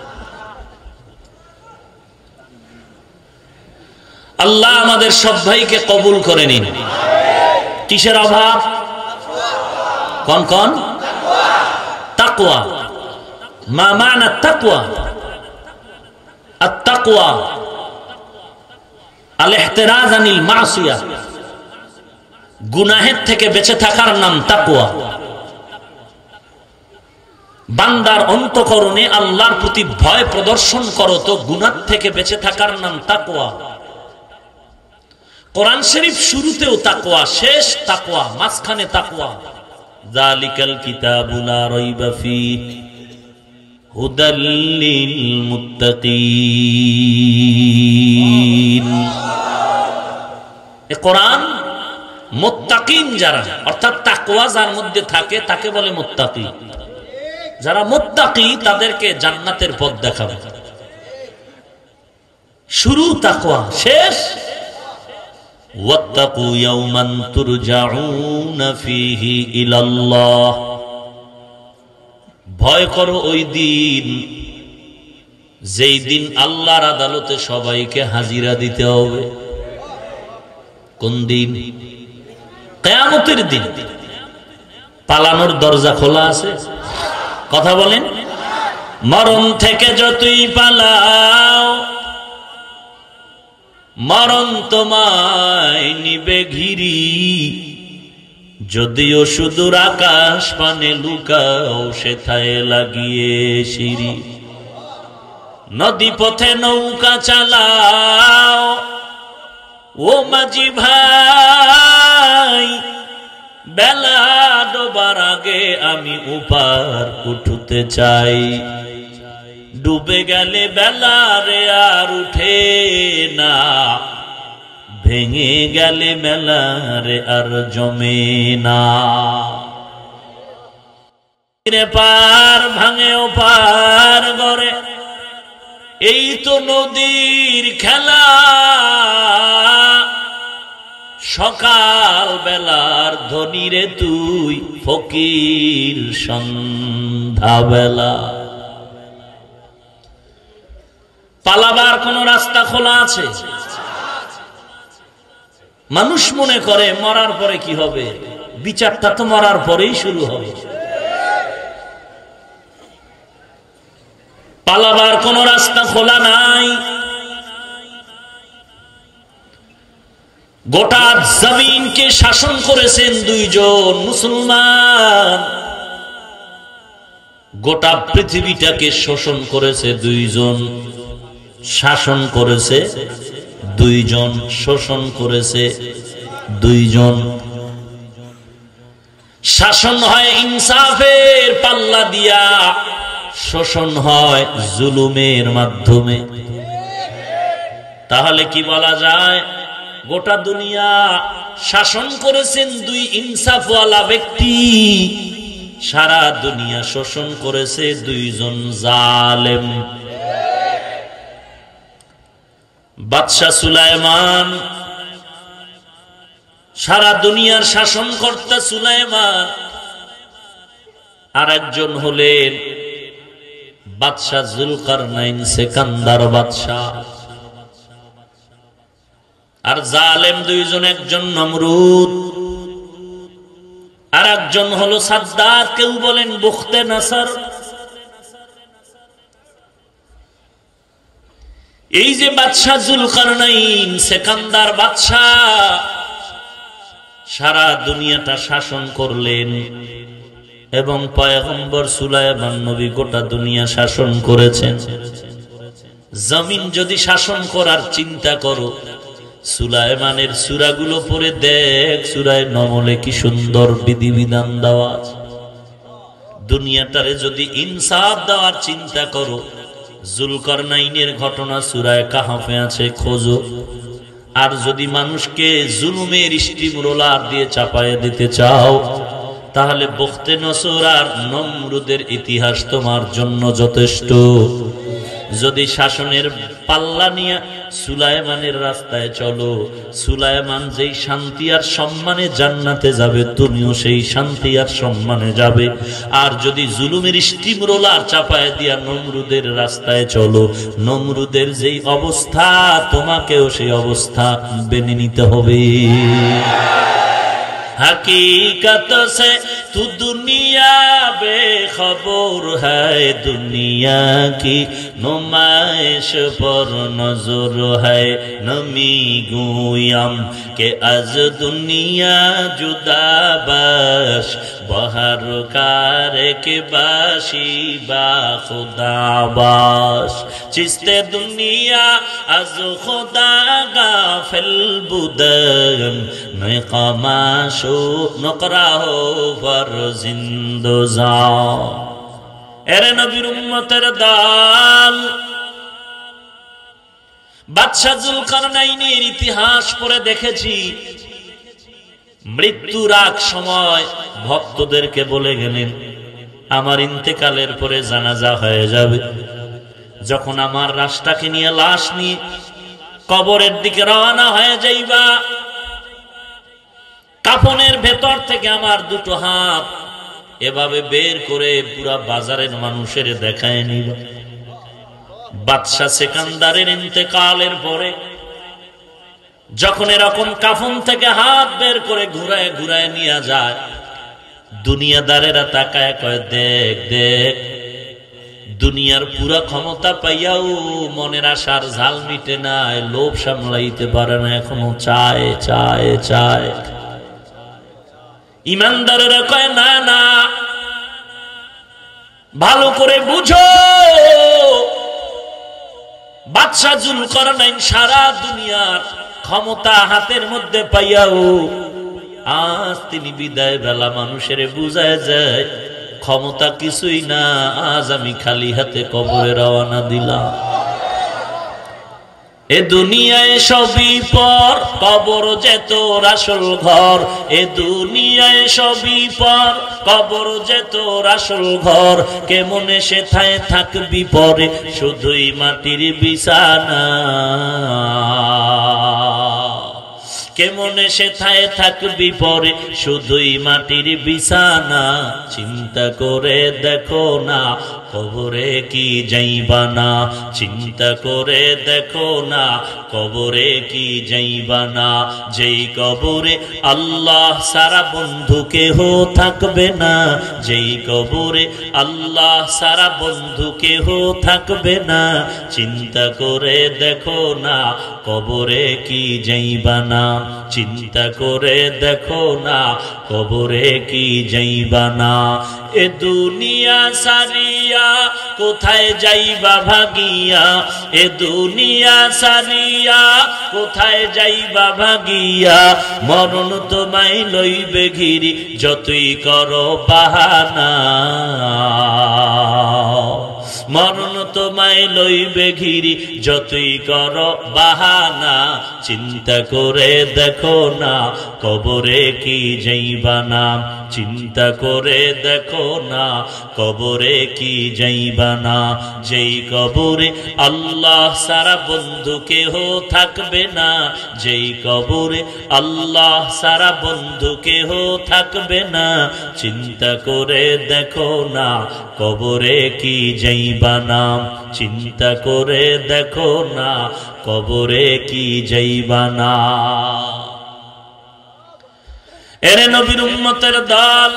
আল্লাহ আমাদের সব ভাইকে কবুল করে নিন। কিসের অভাব? কোন কোন? তাকওয়া। মা মানা তাকওয়া? আত-তাকওয়া আল-ইহতিরাজ আনিল মাসিয়া, গুনাহের থেকে বেঁচে থাকার নাম তাকওয়া। বান্দার অন্তঃকরণে আল্লাহর প্রতি ভয় প্রদর্শন করো তো গুনাহ থেকে বেঁচে থাকার নাম তাকওয়া। কোরআন শরীফ শুরুতেও তাকওয়া, শেষ তাকওয়া, মাঝখানে তাকওয়া। যালিকাল কিতাবু লা রাইবা ফীহি হুদাল লিল মুত্তাকিন। এ কোরআন মুত্তাকিন যারা, অর্থাৎ তাকওয়া যার মধ্যে থাকে তাকে বলে মুত্তাকি। যারা মুত্তাকি তাদেরকে জান্নাতের পথ দেখাবে। শুরু তাকওয়া, শেষ ওয়াত্তাকু ইয়াওমান তুরজাউনা ফীহি ইলাল্লাহ। ভয় করো ওই দিন যেই দিন আল্লাহর আদালতে সবাইকে হাজিরা দিতে হবে। কোন দিন? কিয়ামতের দিন। পালানোর দরজা খোলা আছে? কথা বলেন। মরণ থেকে যতই পালাও মরণ তোমায় নিবে ঘিরি, যদিও সুদূর আকাশ পানে লুকাও সেথায় লাগিয়ে সিঁড়ি। নদী পথে নৌকা চালাও ও মাঝি ভাই, বেলা ডোবার আগে আমি উপার উঠতে চাই। ডুবে গেলে বেলা রে আর উঠে না, ভেঙে গেলে মেলা রে আর জমে না। পার ভাঙে ও পার গড়ে, এই তো নদীর খেলা। সকাল বেলার ধনী রে তুই, ফকির সন্ধ্যা বেলা। পালাবার কোন রাস্তা খোলা আছে? মানুষ মনে করে মরার পরে কি হবে, বিচারটা তো মরার পরেই শুরু হবে। পালাবার কোন রাস্তা খোলা নাই। গোটা জমিনকে শাসন করেছেন দুইজন মুসলমান, গোটা পৃথিবীটাকে শোষণ করেছে দুইজন, শাসন করেছে দুইজন, শোষণ করেছে দুইজন। শাসন হয় ইনসাফের পাল্লা দিয়া, শোষণ হয় জুলুমের মাধ্যমে। তাহলে কি বলা যায়? গোটা দুনিয়া শাসন করেছেন দুই ইনসাফওয়ালা ব্যক্তি, সারা দুনিয়া শোষণ করেছে দুইজন জালেম। বাদশাহ সুলাইমান, সারা দুনিয়ার শাসনকর্তা সুলাইমান, আর একজন হলেন বাদশাহ জুলকারনাইন, সেকান্দার বাদশাহ। আর জালেম দুইজন, একজন নমরুদ আর একজন হলো সাদ্দাত, কেউ বলেন বুখতে নাসর। এই যে বাদশাহ জুলকারনাইন, সেকান্দার বাদশাহ, সারা দুনিয়াটা শাসন করলেন এবং পয়গম্বর সুলাইমান নবী গোটা দুনিয়া শাসন করেছেন। জমিন যদি শাসন করার চিন্তা করো, সুলাইমানের সূরাগুলো পড়ে দেখ, সূরায়ে নমলে কি সুন্দর বিধিবিধান দেওয়া আছে। দুনিয়াটারে যদি ইনসাফ দেওয়ার চিন্তা করো, জুলকারনাইনের ঘটনা সূরায়ে কাহফে আছে, খোঁজো। আর যদি মানুষকে জুলুমের স্টিম রোলার দিয়ে চাপায়ে দিতে চাও, তাহলে বখতে নসর আর নমরুদের ইতিহাস তোমার জন্য যথেষ্ট। যদি শাসনের পাল্লা নিয়ে সুলাইমানের রাস্তায় চলো, সুলাইমান যেই শান্তি আর সম্মানে জান্নাতে যাবে, তুমিও সেই শান্তি আর সম্মানে যাবে। আর যদি জুলুমের স্টিম রোলার চাপায় দিয়া নমরুদের রাস্তায় চলো, নমরুদের যেই অবস্থা, তোমাকেও সেই অবস্থা মেনে নিতে হবে। हकीकत से तू दुनिया बेखबर है, दुनिया की नुमाइश पर नजर है। नमी गुयम के आज दुनिया जुदा बाश, बहर कार के बाशी बा खुदा बाश। चिस्ते दुनिया आज खुदा गाफिल बुदन, मैं कमाश नकरा हो पर जिंदो जाओ। एरे नबीर उम्मतेर दाल, বাদশাহ জুলকারনাইনের ইতিহাস পড়ে দেখেছি, মৃত্যুর আগ সময় ভক্তদেরকে বলে গেলেন, আমার ইন্তেকালের পরে জানাজা হয়ে যাবে। যখন আমার লাশটাকে নিয়ে লাশ নিয়ে কবরের দিকে রওনা হয়ে যাইবা, কাফনের ভেতর থেকে আমার দুটো হাত এভাবে বের করে পুরা বাজারের মানুষের দেখায় নিবা। বাদশাহ সেকান্দারের ইন্তেকালের পরে যখন এরকম কাফন থেকে হাত বের করে ঘুরায় ঘুরায় নিয়ে যায়, দুনিয়াদারেরা তাকায় কয়, দেখ দেখ, দুনিয়ার পুরা ক্ষমতা পাইয়াও মনের আশার ঝাল মিটে নাই, লোভ সামলাইতে পারে না, এখনো চায় চায় চায়। ইমানদারেরা কয়, না না, ভালো করে বুঝো, বাদশাহ জুলকারনাইন সারা দুনিয়ার ক্ষমতা হাতের মধ্যে পাইয়াও আজ তিনি বিদায় বেলা মানুষের বুঝায় যায় ক্ষমতা কিছুই না, আজ আমি খালি হাতে কবরে রওনা দিলাম। এ দুনিয়ায় সবই পর, কবর যে তোর আসল ঘর। এ দুনিয়ায় সবই পর, কবর যে তোর আসল ঘর। কেমনে সেথায় থাকবি পরে, শুধুই মাটির বিছানা। কেমনে সেথায় থাকবি পরে, শুধুই মাটির বিছানা। চিন্তা করে দেখো না, কবরে কি যাইবা না। চিন্তা করে দেখো না, কবরে কি যাইবা না। যেই কবরে আল্লাহ সারা বন্ধু কেহ থাকবে না। যেই কবরে আল্লাহ সারা বন্ধু কেহ থাকবে না। চিন্তা করে দেখো না, কবরে কি যাইবা না। চিন্তা করে দেখো না, কবরে কি যাইবা না। এ দুনিয়া সারিয়া কোথায় যাইবা ভাগিয়া। এ দুনিয়া সারিয়া কোথায় যাইবা ভাগিয়া। মরণ তোমায় লইবে ঘিরি, যতই করো বাহানা। মরণ তোমায় লইবে ঘিরি, যতই করো বাহানা। চিন্তা করে দেখো না, কবরে কি যাইবা না। চিন্তা করে দেখো না, কবরে কি যাইবা না। যেই কবরে আল্লাহ সারা বন্ধু কেহ থাকবে না। যেই কবরে আল্লাহ সারা বন্ধু কেহ থাকবে না। চিন্তা করে দেখো না, কবরে কি যাইবা না। চিন্তা করে দেখো না, কবরে কি যাইবা না। এরে নবীর উম্মতের দল,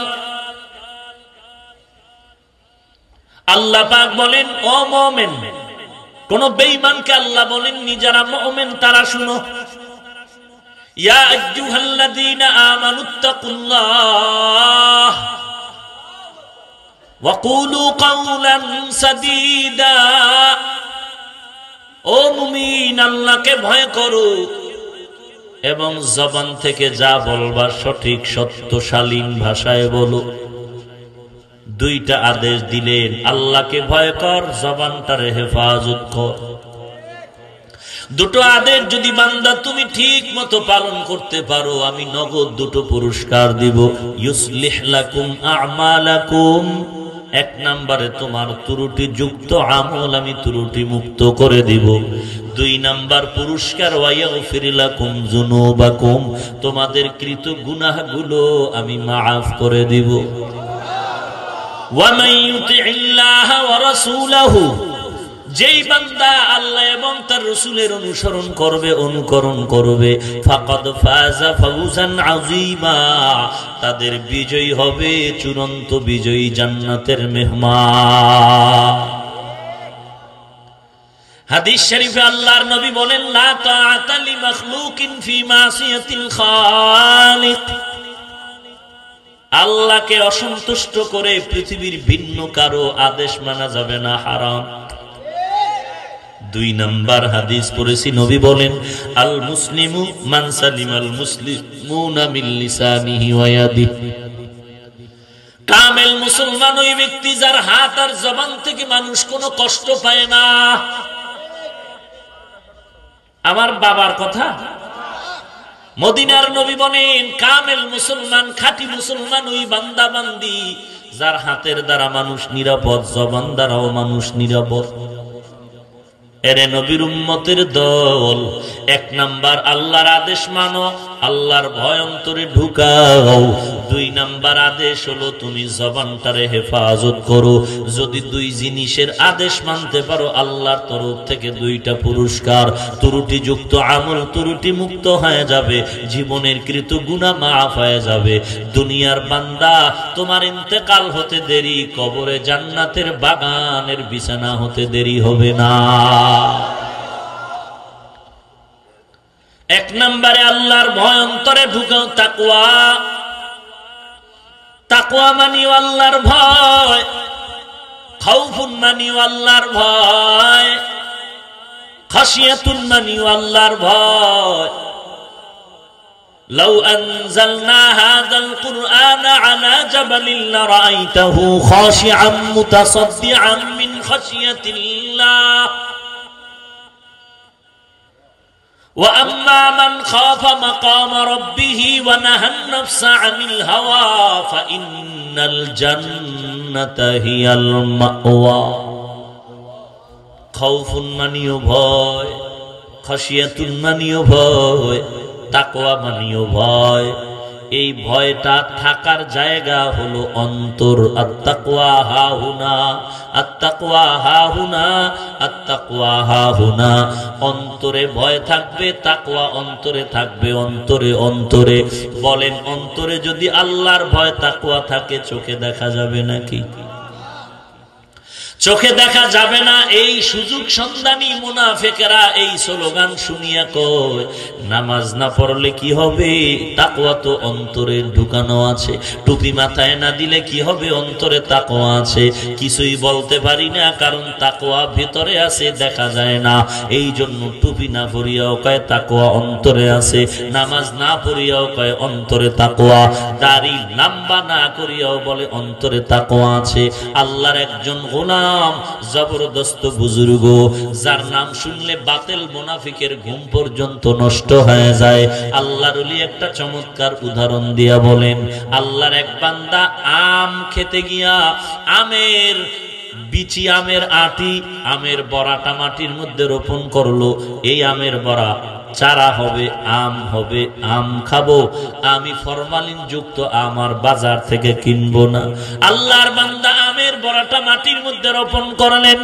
আল্লাহ পাক বলেন, ও মুমিন, কোন বেঈমানকে আল্লাহ বলেননি, যারা মুমিন তারা শুনো। ইয়া আইয়ুহাল্লাযীনা আমানুত্তাকুল্লাহ ওয়া কুলু কাওলান সাদীদা। ও মুমিন, আল্লাহকে ভয় করো এবং জবান থেকে যা বলবা সঠিক সত্য শালীন ভাষায় বলো। দুইটা আদেশ দিলেন, আল্লাহকে ভয় কর, জবানটারে হেফাজত কর। দুটো আদেশ যদি বান্দা তুমি ঠিক মতো পালন করতে পারো, আমি নগদ দুটো পুরস্কার দিব। ইউসলিহ লাকুম আমালাকুম, এক নম্বরে তোমার ত্রুটি যুক্ত আমল আমি ত্রুটি মুক্ত করে দিব। দুই নাম্বার পুরস্কার, ওয়ায়াগফির লাকুম যুনুবাকুম, তোমাদের কৃত গুনাহগুলো আমি মাফ করে দিব। ওয়া মান ইউতিইল্লাহ ওয়া রাসূলাহু, যেই বান্দা আল্লাহ এবং তার রাসূলের অনুসরণ করবে, অনুকরণ করবে, ফাকাদ ফাযা ফাওজান আযীমা, তাদের বিজয় হবে চূড়ান্ত বিজয়ী, জান্নাতের মেহমান। হাদিস শরীফে আল্লাহর নবী বলেন, লা তাআতা লি মাখলুকিন ফি মাসিয়াতিল খালিক, আল্লাহকে অসন্তুষ্ট করে পৃথিবীর ভিন্ন কারো আদেশ মানা যাবে না, হারাম। দুই নাম্বার হাদিস পড়েছি, নবী বলেন, আল মুসলিমু মান সালিমাল মুসলিমুনা মিন লিসানিহি ওয়া ইয়াদিহি, কামেল মুসলমান ওই ব্যক্তি যার হাত আর জবান থেকে মানুষ কোনো কষ্ট পায় না। আমার বাবার কথা, মদিনার নবী বলেন, কামেল মুসলমান, খাঁটি মুসলমান ওই বান্দা বান্দি যার হাতের দ্বারা মানুষ নিরাপদ, জবান দ্বারাও মানুষ নিরাপদ। এরে নবীর উম্মতের দল, এক নাম্বার আল্লাহর আদেশ মানো, আল্লাহর ভয় অন্তরে ঢুকাও। দুই নাম্বার আদেশ হলো তুমি জবানটারে হেফাজত করো। যদি দুই জিনিসের আদেশ মানতে পারো আল্লাহর তরফ থেকে দুইটা পুরস্কার, ত্রুটিযুক্ত আমল ত্রুটি মুক্ত হয়ে যাবে, জীবনের কৃত গুনাহ মাফ হয়ে যাবে। দুনিয়ার বান্দা, তোমার ইন্তেকাল হতে দেরি, কবরে জান্নাতের বাগানের বিছানা হতে দেরি হবে না। এক নম্বরে আল্লাহর ভয় অন্তরে ঢুকাও, তাকওয়া। তাকওয়া মানিও আল্লাহর ভয়, খাউফুন মানিও আল্লাহর ভয়, খাশিয়াতুন মানিও আল্লাহর ভয়। লাউ আনজালনা হাযাল কুরআনা আলা জাবালিন লারাআইতাহু খাশিআম মুতাসাদ্দিআন মিন খাশিয়াতিল্লাহ। وأما من خاف مقام ربه ونهى النفس عن الهوى فإن الجنة هي المأوى। خوف মানিও ভয়, খাশিয়াতুন মানিও ভয়, তাকওয়া মানিও ভয়। এই ভয়টা থাকার জায়গা হলো অন্তর। আত্তাকওয়া হাহুনা, আত্তাকওয়া হাহুনা, আত্তাকওয়া হাহুনা। অন্তরে ভয় থাকবে, তাকওয়া অন্তরে থাকবে, অন্তরে অন্তরে। বলেন, অন্তরে যদি আল্লাহর ভয় তাকওয়া থাকে চোখে দেখা যাবে নাকি? চোখে দেখা যাবে না। এই সুযোগ সন্ধানী মুনাফিকেরা এই স্লোগান শুনিয়া কয়, নামাজ না পড়লে কি হবে? তাকওয়া তো অন্তরে ঢুকানো আছে। টুপি মাথায় না দিলে কি হবে? অন্তরে তাকওয়া আছে। কিছুই বলতে পারি না, কারণ তাকওয়া ভিতরে আছে, দেখা যায় না। এই জন্য টুপি না পরিয়াও কয় তাকওয়া অন্তরে আছে, নামাজ না পড়িয়াও কয় অন্তরে তাকওয়া, দাড়ি লম্বা না করিয়াও বলে অন্তরে তাকওয়া আছে। আল্লাহর একজন গোলাম, জবরদস্ত বুজুর্গ, যার নাম শুনলে বাতিল মুনাফিকের ঘুম পর্যন্ত নষ্ট হয়ে যায়। আল্লাহর ওলি একটা চমৎকার উদাহরণ দিয়া বলেন, আল্লাহর এক বান্দা আম খেতে গিয়া আমের বিচি, আমের আটি, আমের বড়াটা মাটির মধ্যে রোপণ করলো। এই আমের বড়া চারা হবে, আম হবে, আম খাবো। আমি ফরমালিন যুক্ত আমার বাজার থেকে কিনবো না। আল্লাহর বান্দা আমের বড়াটা মাটির মধ্যে রোপণ করলেন।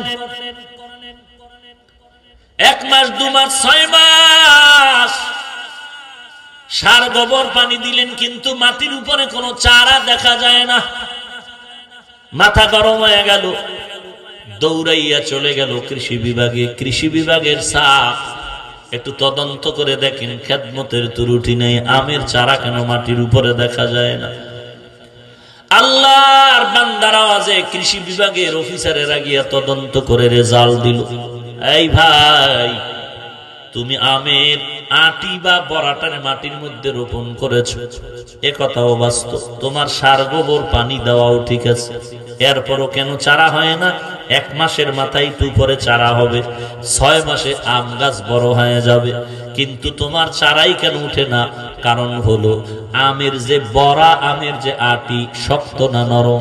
এক মাস, দু মাস, ছয় মাস সার গোবর পানি দিলেন, কিন্তু মাটির উপরে কোনো চারা দেখা যায় না। মাথা গরম হয়ে গেল, দৌড়াইয়া চলে গেল কৃষি বিভাগে। কৃষি বিভাগের স্যার, একটু তদন্ত করে দেখেন খেদমতের ত্রুটি নেই, আমের চারা কেন মাটির উপরে দেখা যায় না? আল্লাহর বান্দার আওয়াজে কৃষি বিভাগের অফিসারেরা গিয়া তদন্ত করে রেজাল্ট দিল, এই ভাই, তুমি আমের আটি বা বড়াটারে মাটির মধ্যে রোপণ করেছো, এ কথাও বাস্তব। তোমার সার গোবর পানি দেওয়াও ঠিক আছে, এরপরও কেন চারা হয় না? এক মাসের মাথায় টু পরে চারা হবে, ছয় মাসে আম গাছ বড় হয়ে যাবে, কিন্তু তোমার চারাই কেন উঠে না? কারণ হলো আমের যে বড়া, আমের যে আটি শক্ত না নরম?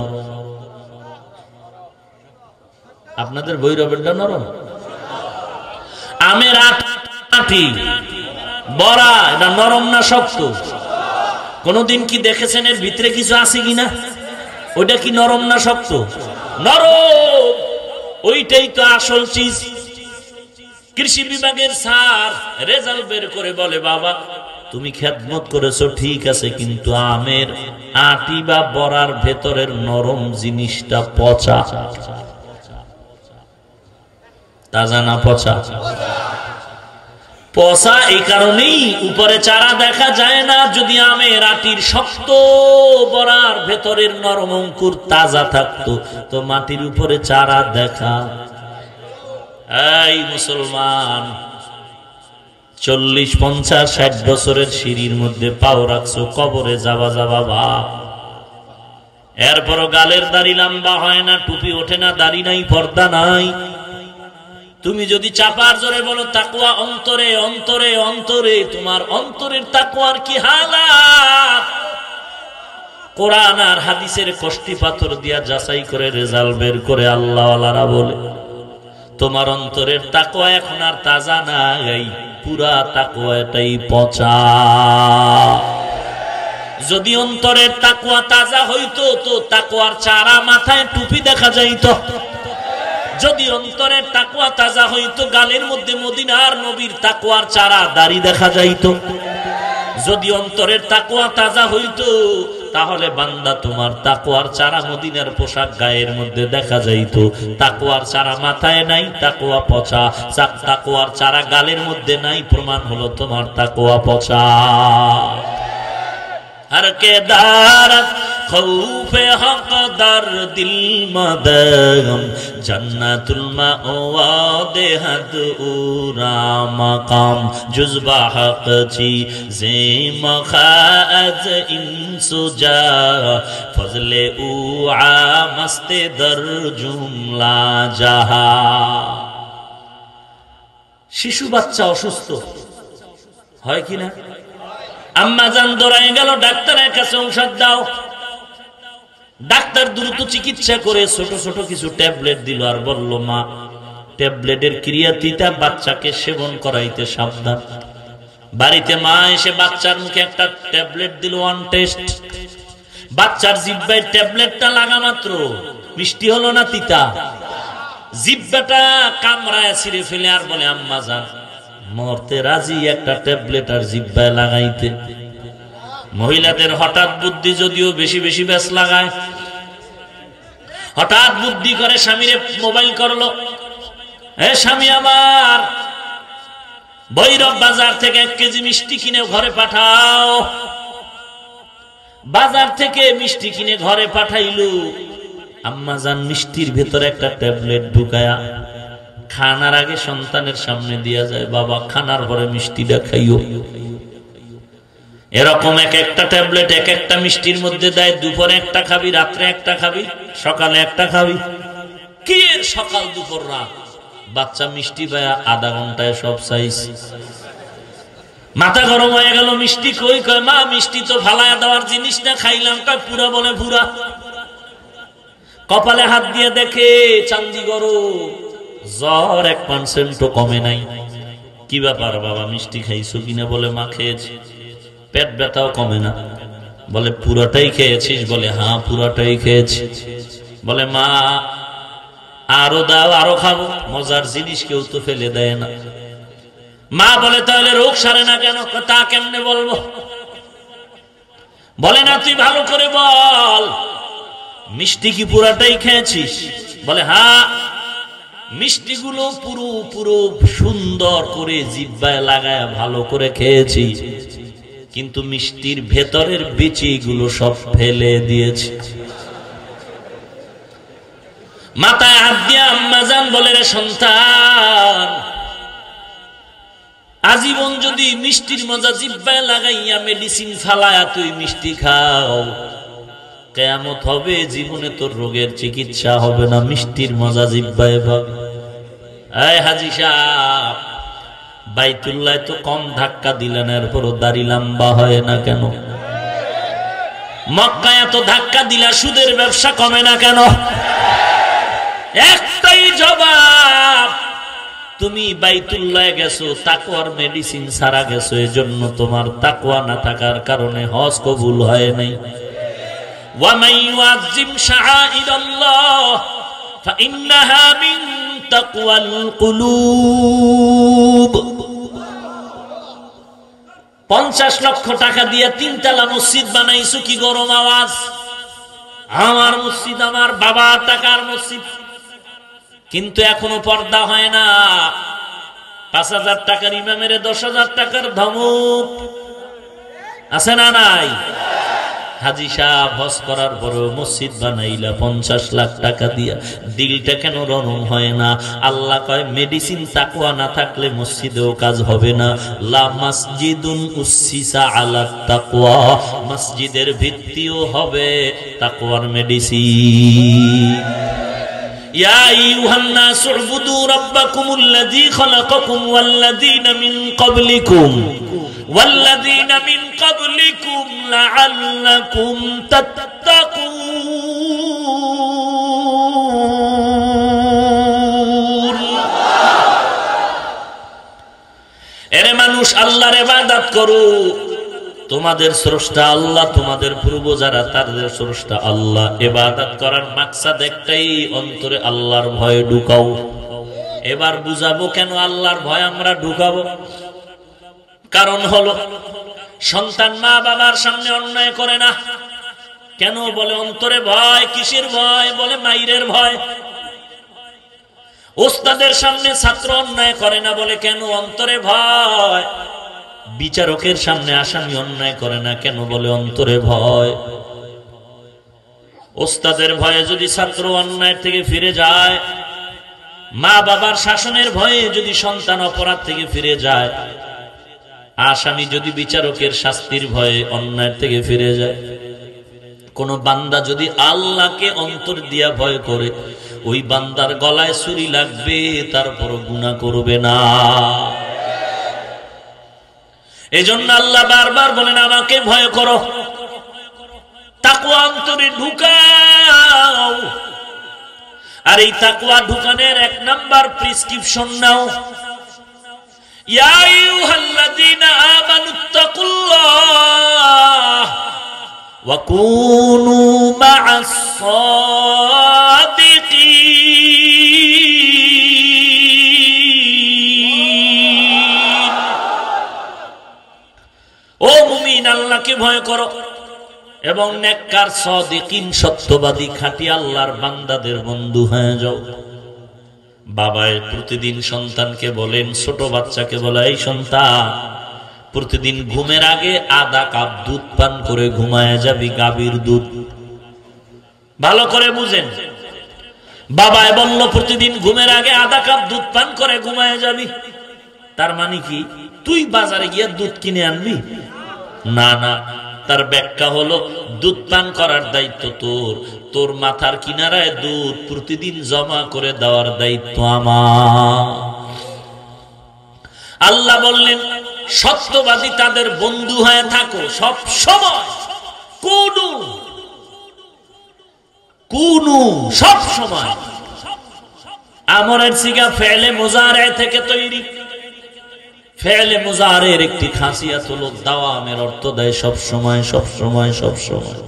আপনাদের ভৈরবেরটা নরম, আমের আটি বড়া এটা নরম না শক্ত? কোনদিন কি দেখেছেন এর ভিতরে কিছু আছে কিনা? ওইটা কি নরম না শক্ত? নরম। ওইটাই তো আসল চিজ। কৃষি বিভাগের স্যার রেজাল্ট বের করে বলে, বাবা তুমি খেদমত করেছো ঠিক আছে, কিন্তু আমের আটি বা বড়ার ভেতরের নরম জিনিসটা পচা। তাজা না পচা? পচা। এই কারণেই উপরে চারা দেখা যায় না। যদি আমের আটির শক্ত বড়ার ভেতরের নরম অঙ্কুর তাজা থাকতো তো মাটির উপরে চারা দেখা। এই মুসলমান, চল্লিশ পঞ্চাশ ষাট বছরের সিঁড়ির মধ্যে পাও রাখছো, কবরে যাবা যাবা ভাব। এরপরও গালের দাড়ি লম্বা হয় না, টুপি ওঠে না, দাড়ি নাই, পর্দা নাই। তুমি যদি চাপার জোরে বলো তাকওয়া অন্তরে অন্তরে অন্তরে, তোমার অন্তরের তাকওয়ার কি হালাত? কোরআন আর হাদিসের কষ্টি পাথর দিয়া যাচাই করে রেজাল্ট বের করে আল্লাহওয়ালারা বলে, তোমার অন্তরের তাকওয়া এখন আর তাজা নাই, পুরা তাকওয়াটাই পচা। যদি অন্তরের তাকওয়া তাজা হইতো তো তাকওয়ার চারা মাথায় টুপি দেখা যাইতো। যদি অন্তরের তাকওয়া তাজা হইতো গালের মধ্যে মদিনার নবীর তাকওয়ার চারা দাড়ি দেখা যাইতো। যদি অন্তরের তাকওয়া তাজা হইতো তাহলে বান্দা তোমার তাকওয়ার চারা মদিনার পোশাক গায়ের মধ্যে দেখা যাইতো। তাকওয়ার চারা মাথায় নাই, তাকওয়া পচা। তাকওয়ার চারা গালের মধ্যে নাই, প্রমাণ হলো তোমার তাকওয়া পচা। हर के दारत खौफे हक दर दिल मदम जन्नतुल मावा देहद उरा मकाम जुज़बा हक ची ज़े मखाज इंसुजा फजले उआ मस्ते दर जुमला जहा। शिशु बच्चा অসুস্থ হয় কি না? আম্মা জান দৌড়ায় গেল ডাক্তারের কাছে, ঔষধ দাও। ডাক্তার দ্রুত চিকিৎসা করে ছোট ছোট কিছু ট্যাবলেট দিল আর বলল, মা ট্যাবলেটের ক্রিয়াতিতা বাচ্চাকে সেবন করাইতে সাবধান। বাড়িতে মা এসে বাচ্চার মুখে একটা ট্যাবলেট দিল, ওয়ান টেস্ট। বাচ্চার জিহ্বায় ট্যাবলেটটা লাগা মাত্র মিষ্টি হলো না তিতা? জিহ্বাটা কামড়ায় ছিঁড়ে ফেলে আর বলে, আম্মা জান মরতে রাজি একটা ট্যাবলেট আর জিহ্বায় লাগাইতে। মহিলাদের হঠাৎ বুদ্ধি যদিও বেশি বেশি ব্যাস লাগায়। হঠাৎ বুদ্ধি করে স্বামীরে মোবাইল করলো, এ স্বামী আমার ভৈরব বাজার থেকে এক কেজি মিষ্টি কিনে ঘরে পাঠাও। বাজার থেকে মিষ্টি কিনে ঘরে পাঠাইলো। আম্মা জান মিষ্টির ভেতরে একটা ট্যাবলেট ঢুকায়া খানার আগে সন্তানের সামনে দিয়া যায়, বাবা খানার পরে মিষ্টিটা খাইও। এরকম এক একটা ট্যাবলেট এক একটা মিষ্টির মধ্যে দেয়। দুপুরে একটা খাবি, রাত্রে একটা খাবি, সকালে একটা খাবি। কি সকাল দুপুর রাত? বাচ্চা মিষ্টি পায় আধা ঘন্টায় সব সাইজ। মাথা গরম হয়ে গেল, মিষ্টি কই? কয় মা মিষ্টি তো ফালায়া দেওয়ার জিনিস না, খাইলাম। কয় পুরা? বলে পুরা। কপালে হাত দিয়ে দেখে চান্দি গরম, জ্বর এক পার্সেন্টও কমে নাই। কি ব্যাপার বাবা মিষ্টি খাইছো কিনা? বলে মা খেয়েছি। পেট ব্যথাও কমে না। বলে পুরাটাই খেয়েছিস? বলে হ্যাঁ পুরাটাই খেয়েছি। বলে মা আরো দাও, আরো খাবো। মজার জিনিস কেউ তো ফেলে দেয় না। মা বলে তাহলে রোগ সারে না কেন? তা কেমনে বলবো? বলে না তুই ভালো করে বল, মিষ্টি কি পুরাটাই খেয়েছিস? বলে হ্যাঁ মিষ্টিগুলো পুরো পুরো সুন্দর করে জিহ্বায় লাগায় ভালো করে খেয়েছি, কিন্তু মিষ্টির ভেতরের বিচিগুলো সব ফেলে দিয়েছি। মাথায় হাত দিয়ে আম্মা জান বলে, রে সন্তান আজীবন যদি মিষ্টির মজা জিহ্বায় লাগাইয়া মেডিসিন ফালায়া তুই মিষ্টি খাও, কিয়ামত হবে, জীবনে তোর রোগের চিকিৎসা হবে না, মিষ্টির মজা জিহ্বায় পাবে। এই হাজী সাহেব বাইতুল্লাহ তো কম ধাক্কা দিলেন, এরপরও দাড়ি লম্বা হয় না কেন? মক্কায় এত ধাক্কা দিলা, সুদের ব্যবসা কমে না কেন? একটাই জবাব, তুমি বাইতুল্লাহ গেছো তাকওয়ার মেডিসিন ছাড়া গেছো, এজন্য তোমার তাকওয়া না থাকার কারণে হজ কবুল হয় নাই। ওয়া মান ইউআযিম শাআইরাল্লাহ ফাইন্নাহা মিন তাকওয়াল কুলুব। পঞ্চাশ লক্ষ টাকা দিয়ে তিনতলা মসজিদ বানাইছো, কি গরম আওয়াজ! আমার মসজিদ, আমার বাবার টাকার মসজিদ, কিন্তু এখনো পর্দা হয় না। পাঁচ হাজার টাকার ইমামের দশ হাজার টাকার ধমক আছে না নাই? হাজী সাহেব হজ করার পরেও মসজিদ বানাইলা পঞ্চাশ লাখ টাকা দিয়া, দিলটা কেন নরম হয় না? আল্লাহ কয় মেডিসিন তাকওয়া না থাকলে মসজিদেও কাজ হবে না। লা মাসজিদুন উসসিসা আলাত তাকওয়া, মসজিদের ভিত্তিও হবে তাকওয়ার মেডিসিন। ইয়া আইয়ুহান নাস উবুদু রাব্বাকুমুল্লাযী খালাকাকুম ওয়াল্লাযীনা মিন ক্বাবলিকুম والذين من قبلكم لعلكم تتقون। মানুষ আল্লাহর ইবাদত করো, তোমাদের স্রষ্টা আল্লাহ, তোমাদের পূর্ব যারা তাদের স্রষ্টা আল্লাহ। ইবাদত করার মাকসাদ একটাই, অন্তরে আল্লাহর ভয় ঢুকাও। এবার বুঝাবো কেন আল্লাহর ভয় আমরা ঢুকাবো। কারণ হলো সন্তান মা বাবার সামনে অন্যায় করে না কেন? বলে অন্তরে ভয়। কিসের ভয়? বলে মাইরের ভয়। ওস্তাদের সামনে ছাত্র অন্যায় করে না বলে কেন? অন্তরে ভয়। বিচারকের সামনে আসামি অন্যায় করে না কেন? বলে অন্তরে ভয়। ওস্তাদের ভয়ে যদি ছাত্র অন্যায় থেকে ফিরে যায়, মা বাবার শাসনের ভয়ে যদি সন্তান অপরাধ থেকে ফিরে যায়, আসামি যদি বিচারকের শাস্তির ভয়ে অন্যায় থেকে ফিরে যায়, কোন বান্দা যদি আল্লাহকে অন্তর দিয়া ভয় করে, ওই বান্দার গলায় ছুরি লাগবে, তারপর গুনাহ করবে না। এজন্য আল্লাহ বারবার বলেন আমাকে ভয় করো, তাকওয়া অন্তরে ঢুকাও। আর এই তাকওয়া ঢুকানোর এক নাম্বার প্রেসক্রিপশন নাও। ইয়া আইয়ুহাল্লাযীনা আমানুত্তাকুল্লাহ ওয়া কুনু মা'আস সাদিকিন। ও মুমিন, আল্লাহকে ভয় করো এবং নেককার সাদিকিন, সত্যবাদী খাঁটি আল্লাহর বান্দাদের বন্ধু হয়ে যাও। বাবায় প্রতিদিন সন্তানকে বলেন, ছোট বাচ্চাকে বলে, এই সন্তান প্রতিদিন ঘুমের আগে আধা কাপ দুধ পান করে ঘুমায় যাবি, গাভীর দুধ। ভালো করে বুঝেন, বাবায় বলল প্রতিদিন ঘুমের আগে আধা কাপ দুধ পান করে ঘুমায় যাবি। তার মানে কি তুই বাজারে গিয়ে দুধ কিনে আনবি? না না, তার ব্যাখ্যা হলো দুধ পান করার দায়িত্ব তোর, তোর মাথার কিনারায় দুধ প্রতিদিন জমা করে দেওয়ার দায়িত্ব আমার। আল্লাহ বললেন সত্যবাদী তাদের বন্ধু হয়ে থাকো সব সময়। কুনু কুনু সব সময়। আমরের সিগা ফেলে মুজারে থেকে তৈরি। ফেলে মুজারের একটি খাসিয়াত হলো দাওয়ামের অর্থ দেয় সব সময়, সব সময়, সব সময়।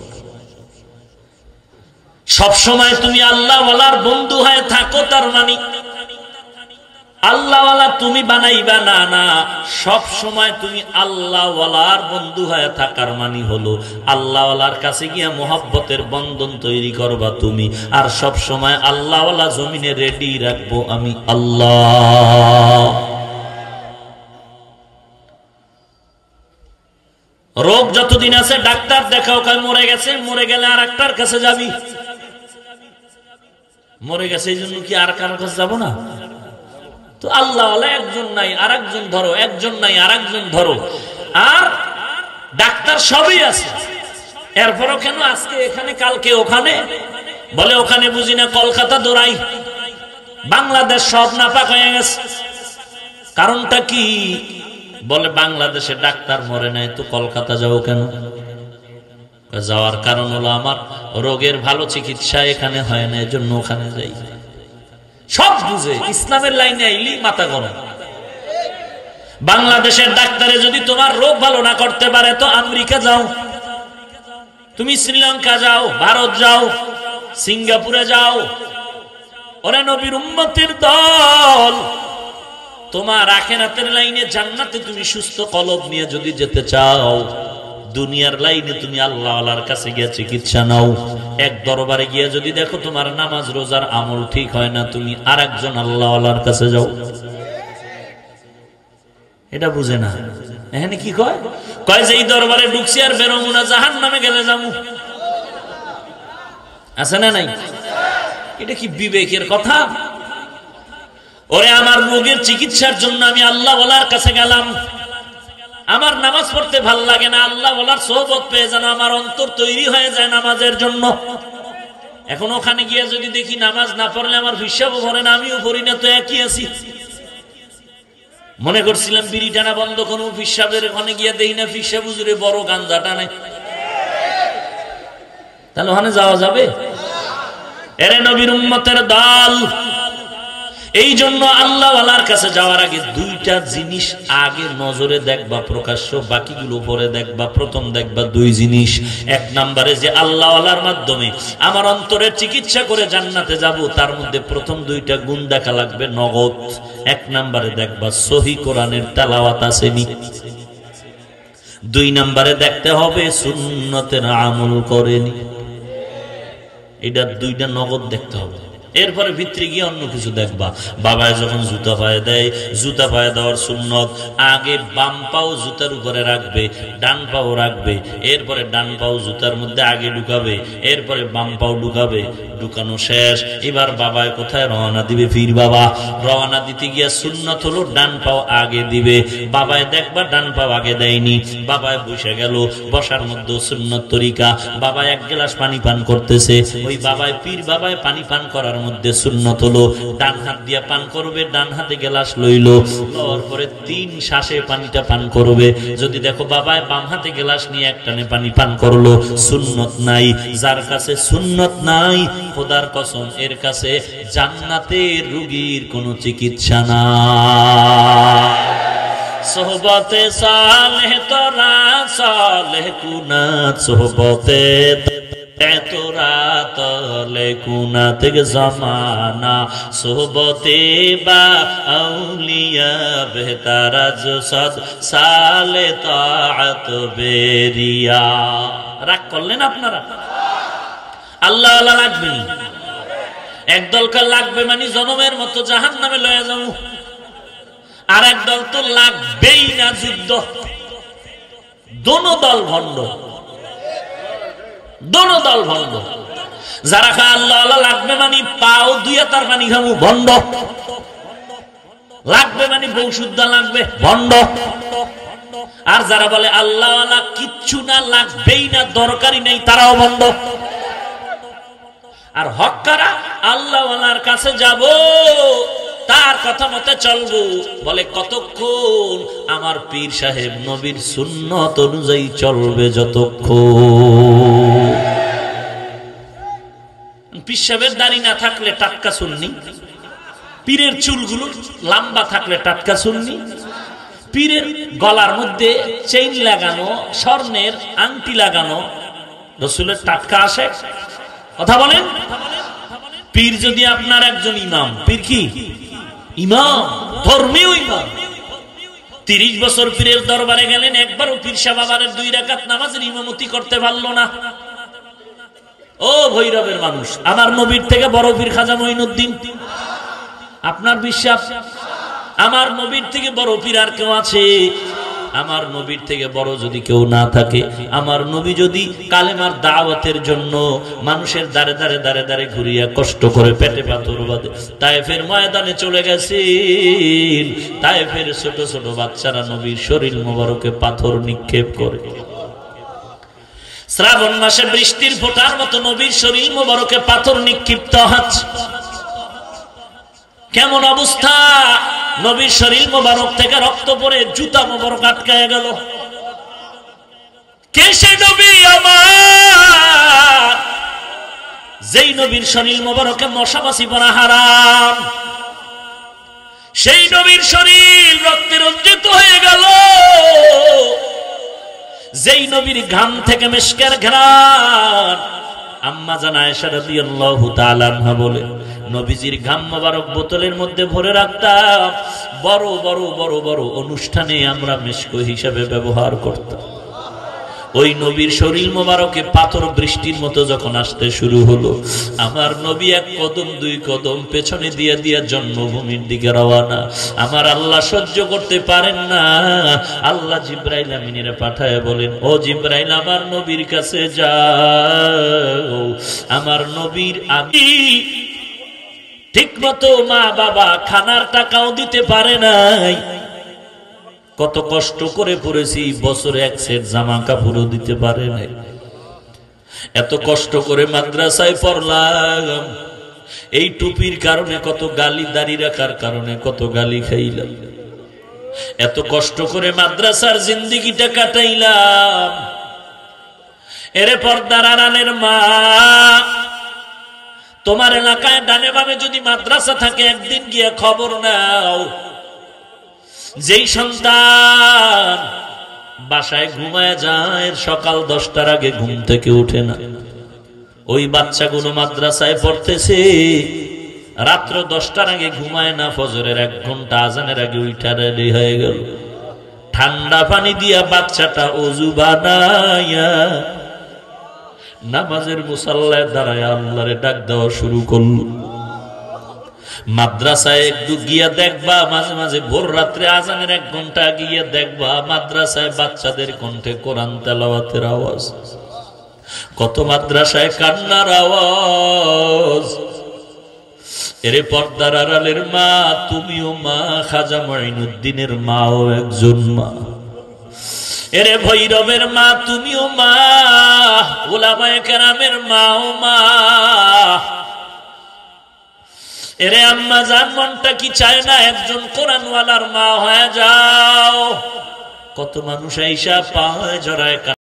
সব সময় তুমি আল্লাহ ওয়ালার বন্ধু হয়ে থাকো, তার মানে আল্লাহ ওয়ালা তুমি বানাইবা না, না, সব সময় তুমি আল্লাহ ওয়ালার বন্ধু হয়ে থাকার মানে হলো আল্লাহ ওয়ালার কাছে গিয়া মোহাব্বতের বন্ধন তৈরি করবা তুমি। আর সব সময় আল্লাহ ওয়ালা জমিনে রেডি রাখবো আমি আল্লাহ। রোগ যতদিন আছে ডাক্তার দেখাও, কয় মরে গেছে, মরে গেলে আর একটার কাছে যাবি। মরে গেছে এই জন্য কি আর কারোর কাছে যাবো না? তো আল্লাহ একজন নাই আর একজন ধরো, একজন নাই আর একজন ধরো। আর ডাক্তার সবই আছে, এরপরও কেন আজকে এখানে কালকে ওখানে? বলে ওখানে বুঝি না, কলকাতা দৌড়াই, বাংলাদেশ সব নাপাক হয়ে গেছে। কারণটা কি? বলে বাংলাদেশে ডাক্তার মরে নাই, তো কলকাতা যাবো কেন? যাওয়ার কারণ হলো আমার রোগের ভালো চিকিৎসা এখানে হয় না, এজন্য ওখানে যাই। সব বুঝে, ইসলামের লাইনে আইলি মাথা গরম। বাংলাদেশের ডাক্তারে যদি তোমার রোগ ভালো না করতে পারে তো আমেরিকা যাও, তুমি শ্রীলঙ্কা যাও, ভারত যাও, সিঙ্গাপুরে যাও। ওরে নবীর উম্মতের দল, তোমার আখিরাতের লাইনে জান্নাতে তুমি সুস্থ কলব নিয়ে যদি যেতে চাও, দুনিয়ার লাইনে তুমি আল্লাহ আল্লাহর কাছে গিয়ে চিকিৎসা নাও। এক দরবারে গিয়ে যদি দেখো তোমার নামাজ রোজার আমল ঠিক হয় না, তুমি আর একজন আল্লাহ আল্লাহর কাছে যাও। এটা বুঝে না। এখানে কি কয়? কয় যে এই দরবারে ঢুকছি আর বেরোবো না, জাহান নামে গেলে যাবো। আছে না নাই? এটা কি বিবেকের কথা? ওরে আমার রোগের চিকিৎসার জন্য আমি আল্লাহ ওয়ালার কাছে গেলাম, আমার নামাজ পড়তে ভাল লাগে না, আল্লাহ ওয়ালার সোহবত পেয়ে যেন আমার অন্তর তৈরি হয়ে যায় নামাজের জন্য। এখন ওখানে গিয়ে যদি দেখি নামাজ না পড়লে আমার হিসাবও ভরে না, আমিও পড়ি না, তো একই আছি। মনে করছিলাম বিড়ি টানা বন্ধ করবো, হিসাবের ওখানে গিয়ে দেখি না হিসাব হুজুরে বড় গাঞ্জা টানে, তাহলে ওখানে যাওয়া যাবে? এরে নবীর উম্মতের দল, এই জন্য আল্লাহওয়ালার কাছে যাওয়ার আগে দুইটা জিনিস আগে নজরে দেখবা প্রকাশ্য, বাকিগুলো পরে দেখবা। প্রথম দেখবা দুই জিনিস। এক নম্বরে যে আল্লাহওয়ালার মাধ্যমে আমার অন্তরের চিকিৎসা করে জান্নাতে যাব, তার মধ্যে প্রথম দুইটা গুণ দেখা লাগবে নগদ। এক নম্বরে দেখবা সহি কোরআনের তেলাওয়াত আসেনি। দুই নম্বরে দেখতে হবে সুন্নতের আমল করেনি। এটা দুইটা নগদ দেখতে হবে। এরপরে ভিতরে গিয়ে অন্য কিছু দেখবা। বাবায় যখন জুতা পায়ে দেয়, জুতা পায়ে দেওয়ার সুন্নত আগে বাম পাও জুতার উপরে রাখবে, ডান পাও রাখবে, এরপরে ডান পাও জুতার মধ্যে আগে ঢুকাবে, এরপরে বাম পাও ঢুকাবে। ঢুকানো শেষ, এবার বাবায় কোথায় রওনা দিবে? পীর বাবা। রওনা দিতে গিয়া সুন্নত হলো ডান পাও আগে দিবে। বাবায় দেখবা ডান পাও আগে দেয়নি। বাবায় বসে গেল, বসার মধ্যে সুন্নত তরিকা। বাবায় এক গ্লাস পানি পান করতেছে, ওই বাবায় পীর বাবায় পানি পান করার মধ্যে সুন্নত হলো ডান হাত দিয়ে পান করবে, ডান হাতে গ্লাস লইলো, লওয়ার পরে তিন শ্বাসে পানিটা পান করবে। যদি দেখো বাবায় বাম হাতে গ্লাস নিয়ে একটানে পানি পান করলো, সুন্নত নাই। যার কাছে সুন্নত নাই, খোদার কসম এর কাছে জান্নাতের রোগীর কোনো চিকিৎসা না। সোহবতে সালেহ তোরা সালেহ কুনাত, সোহবতে তোরা তলে কুনাত জমানা, সোহবতে বা আউলিয়া বেহতারা জসদ সালে তাআত বেরিয়া। রাগ করলেন আপনারা? আল্লাহ আল্লাহ লাগবে নি? একদল কার লাগবে মানে জনমের মতো জাহান্নামে লয়ে যাবো, আর একদল তো লাগবেই না, যুদ্ধ। দোনো দল ভণ্ড, দোনো দল ভণ্ড। যারা খা আল্লাহ আল্লাহ লাগবে মানে পাও দুইয়া তার পানি খামু, ভণ্ড। লাগবে মানে বউ শুদ্ধা লাগবে, ভণ্ড। আর যারা বলে আল্লাহ আল্লাহ কিচ্ছু না, লাগবেই না, দরকারই নেই, তারাও ভণ্ড। আর হক্কারা আল্লাহওয়ালার কাছে যাব, তার কথা মতে চলবো, বলে কতক্ষণ? আমার পীর সাহেব নবীর সুন্নত অনুযায়ী চলবে যতক্ষণ। পীর সাহেবের দাড়ি না থাকলে টাটকা সুন্নি, পীরের চুলগুলো লম্বা থাকলে টাটকা সুন্নি, পীরের গলার মধ্যে চেইন লাগানো, স্বর্ণের আংটি লাগানো, রসুলের টাটকা আসে? কথা বলেন। পীর যদি আপনার একজন ইমাম, পীর কি ইমাম, ধর্মীয় ইমাম, তিরিশ বছর পীরের দরবারে গেলেন, একবারও পীর সাহেবের দুই রাকাত নামাজের ইমামতি করতে পারলো না। ও ভৈরবের মানুষ, আমার নবীর থেকে বড় পীর খাজা মঈনুদ্দিন। আপনার বিশ্বাস? আমার নবীর থেকে বড় পীর আর কেউ আছে? আমার নবীর থেকে বড় যদি কেউ না থাকে, আমার নবী যদি কালেমার দাওয়াতের জন্য মানুষের দাঁড়ে দাঁড়ে দাঁড়ে দাঁড়ে ঘুরিয়া কষ্ট করে পেটে পাথর বাঁধে তায়েফের ময়দানে চলে গেছেন, তায়েফের ছোট ছোট বাচ্চারা নবীর শরীর মোবারকে পাথর নিক্ষেপ করে। শ্রাবণ মাসে বৃষ্টির ফোঁটার মতো নবীর শরীর মোবারকে পাথর নিক্ষিপ্ত হচ্ছে। কেমন অবস্থা? নবীর শরীর মোবারক থেকে রক্ত পড়ে জুতা মোবারক আটকায় গেল। কে সে নবী আমার, যেই নবীর শরীর মোবারকে মশামাছি পড়া হারাম? সেই নবীর শরীর রক্তে রঞ্জিত হয়ে গেল, যেই নবীর ঘাম থেকে মিশকের ঘ্রাণ। আম্মা জান আয়েশা রাদিয়াল্লাহু তাআলা আনহা বলে, নবীজির ঘাম মোবারক বোতলের মধ্যে ভরে রাখতাম, বড় বড় বড় বড় অনুষ্ঠানে আমরা মিশক হিসেবে ব্যবহার করতাম। ওই নবীর শরীর মোবারকে পাথর বৃষ্টির মতো যখন আসতে শুরু হলো, আমার নবী এক কদম দুই কদম পেছনে দিয়ে দিয়ে জন্মভূমির দিকে রওনা। আমার আল্লাহ সহ্য করতে পারেন না, আল্লাহ জিব্রাইল আমিনের পাঠায় বলেন, ও জিব্রাইল আমার নবীর কাছে যাও। আমার নবীর আমি ঠিক মতো মা বাবা খানার টাকাও দিতে পারে নাই, কত কষ্ট করে পড়েছি, বছরে এক সেট জামা কাপড়ও দিতে পারে নাই, এত কষ্ট করে মাদ্রাসায় পড়লাম, এই টুপির কারণে কত গালি, দাড়ি রাখার কারণে কত গালি খাইলাম, এত কষ্ট করে মাদ্রাসার জিন্দেগিটা কাটাইলাম। এরে পর্দার আড়ালের মা, তোমার এলাকায় ডানে বামে যদি মাদ্রাসা থাকে একদিন গিয়ে খবর নাও, যেই সন্তান বাসায় ঘুমায় যায় সকাল দশটার আগে ঘুম থেকে উঠে না, ওই বাচ্চাগুলো মাদ্রাসায় পড়তেছে, রাত্র দশটার আগে ঘুমায় না, ফজরের এক ঘন্টা আজানের আগে উঠা রেডি হয়ে গেল, ঠান্ডা পানি দিয়া বাচ্চাটা ওযু বানায়া নামাজের মুসাল্লায় দাঁড়ায় আল্লাহরে ডাক দেওয়া শুরু করল। মাদ্রাসায় একটু গিয়া দেখবা, মাঝে মাঝে ভোর রাত্রে আজানের এক ঘন্টা গিয়ে দেখবা মাদ্রাসায় বাচ্চাদের কণ্ঠে কোরআন তেলাওয়াতের আওয়াজ, কত মাদ্রাসায় কান্নার আওয়াজ। এরে পর্দার আড়ালের মা, তুমিও মা, খাজা মঈনুদ্দিনের মাও একজন মা। এরে ভৈরবের মা, তুমিও মা, উলামায়ে কেরামের মাও মা। এরে আম্মা জান, মনটা কি চায় না একজন কোরআনওয়ালার মা হয়ে যাও? কত মানুষ আইসা পায় জড়ায়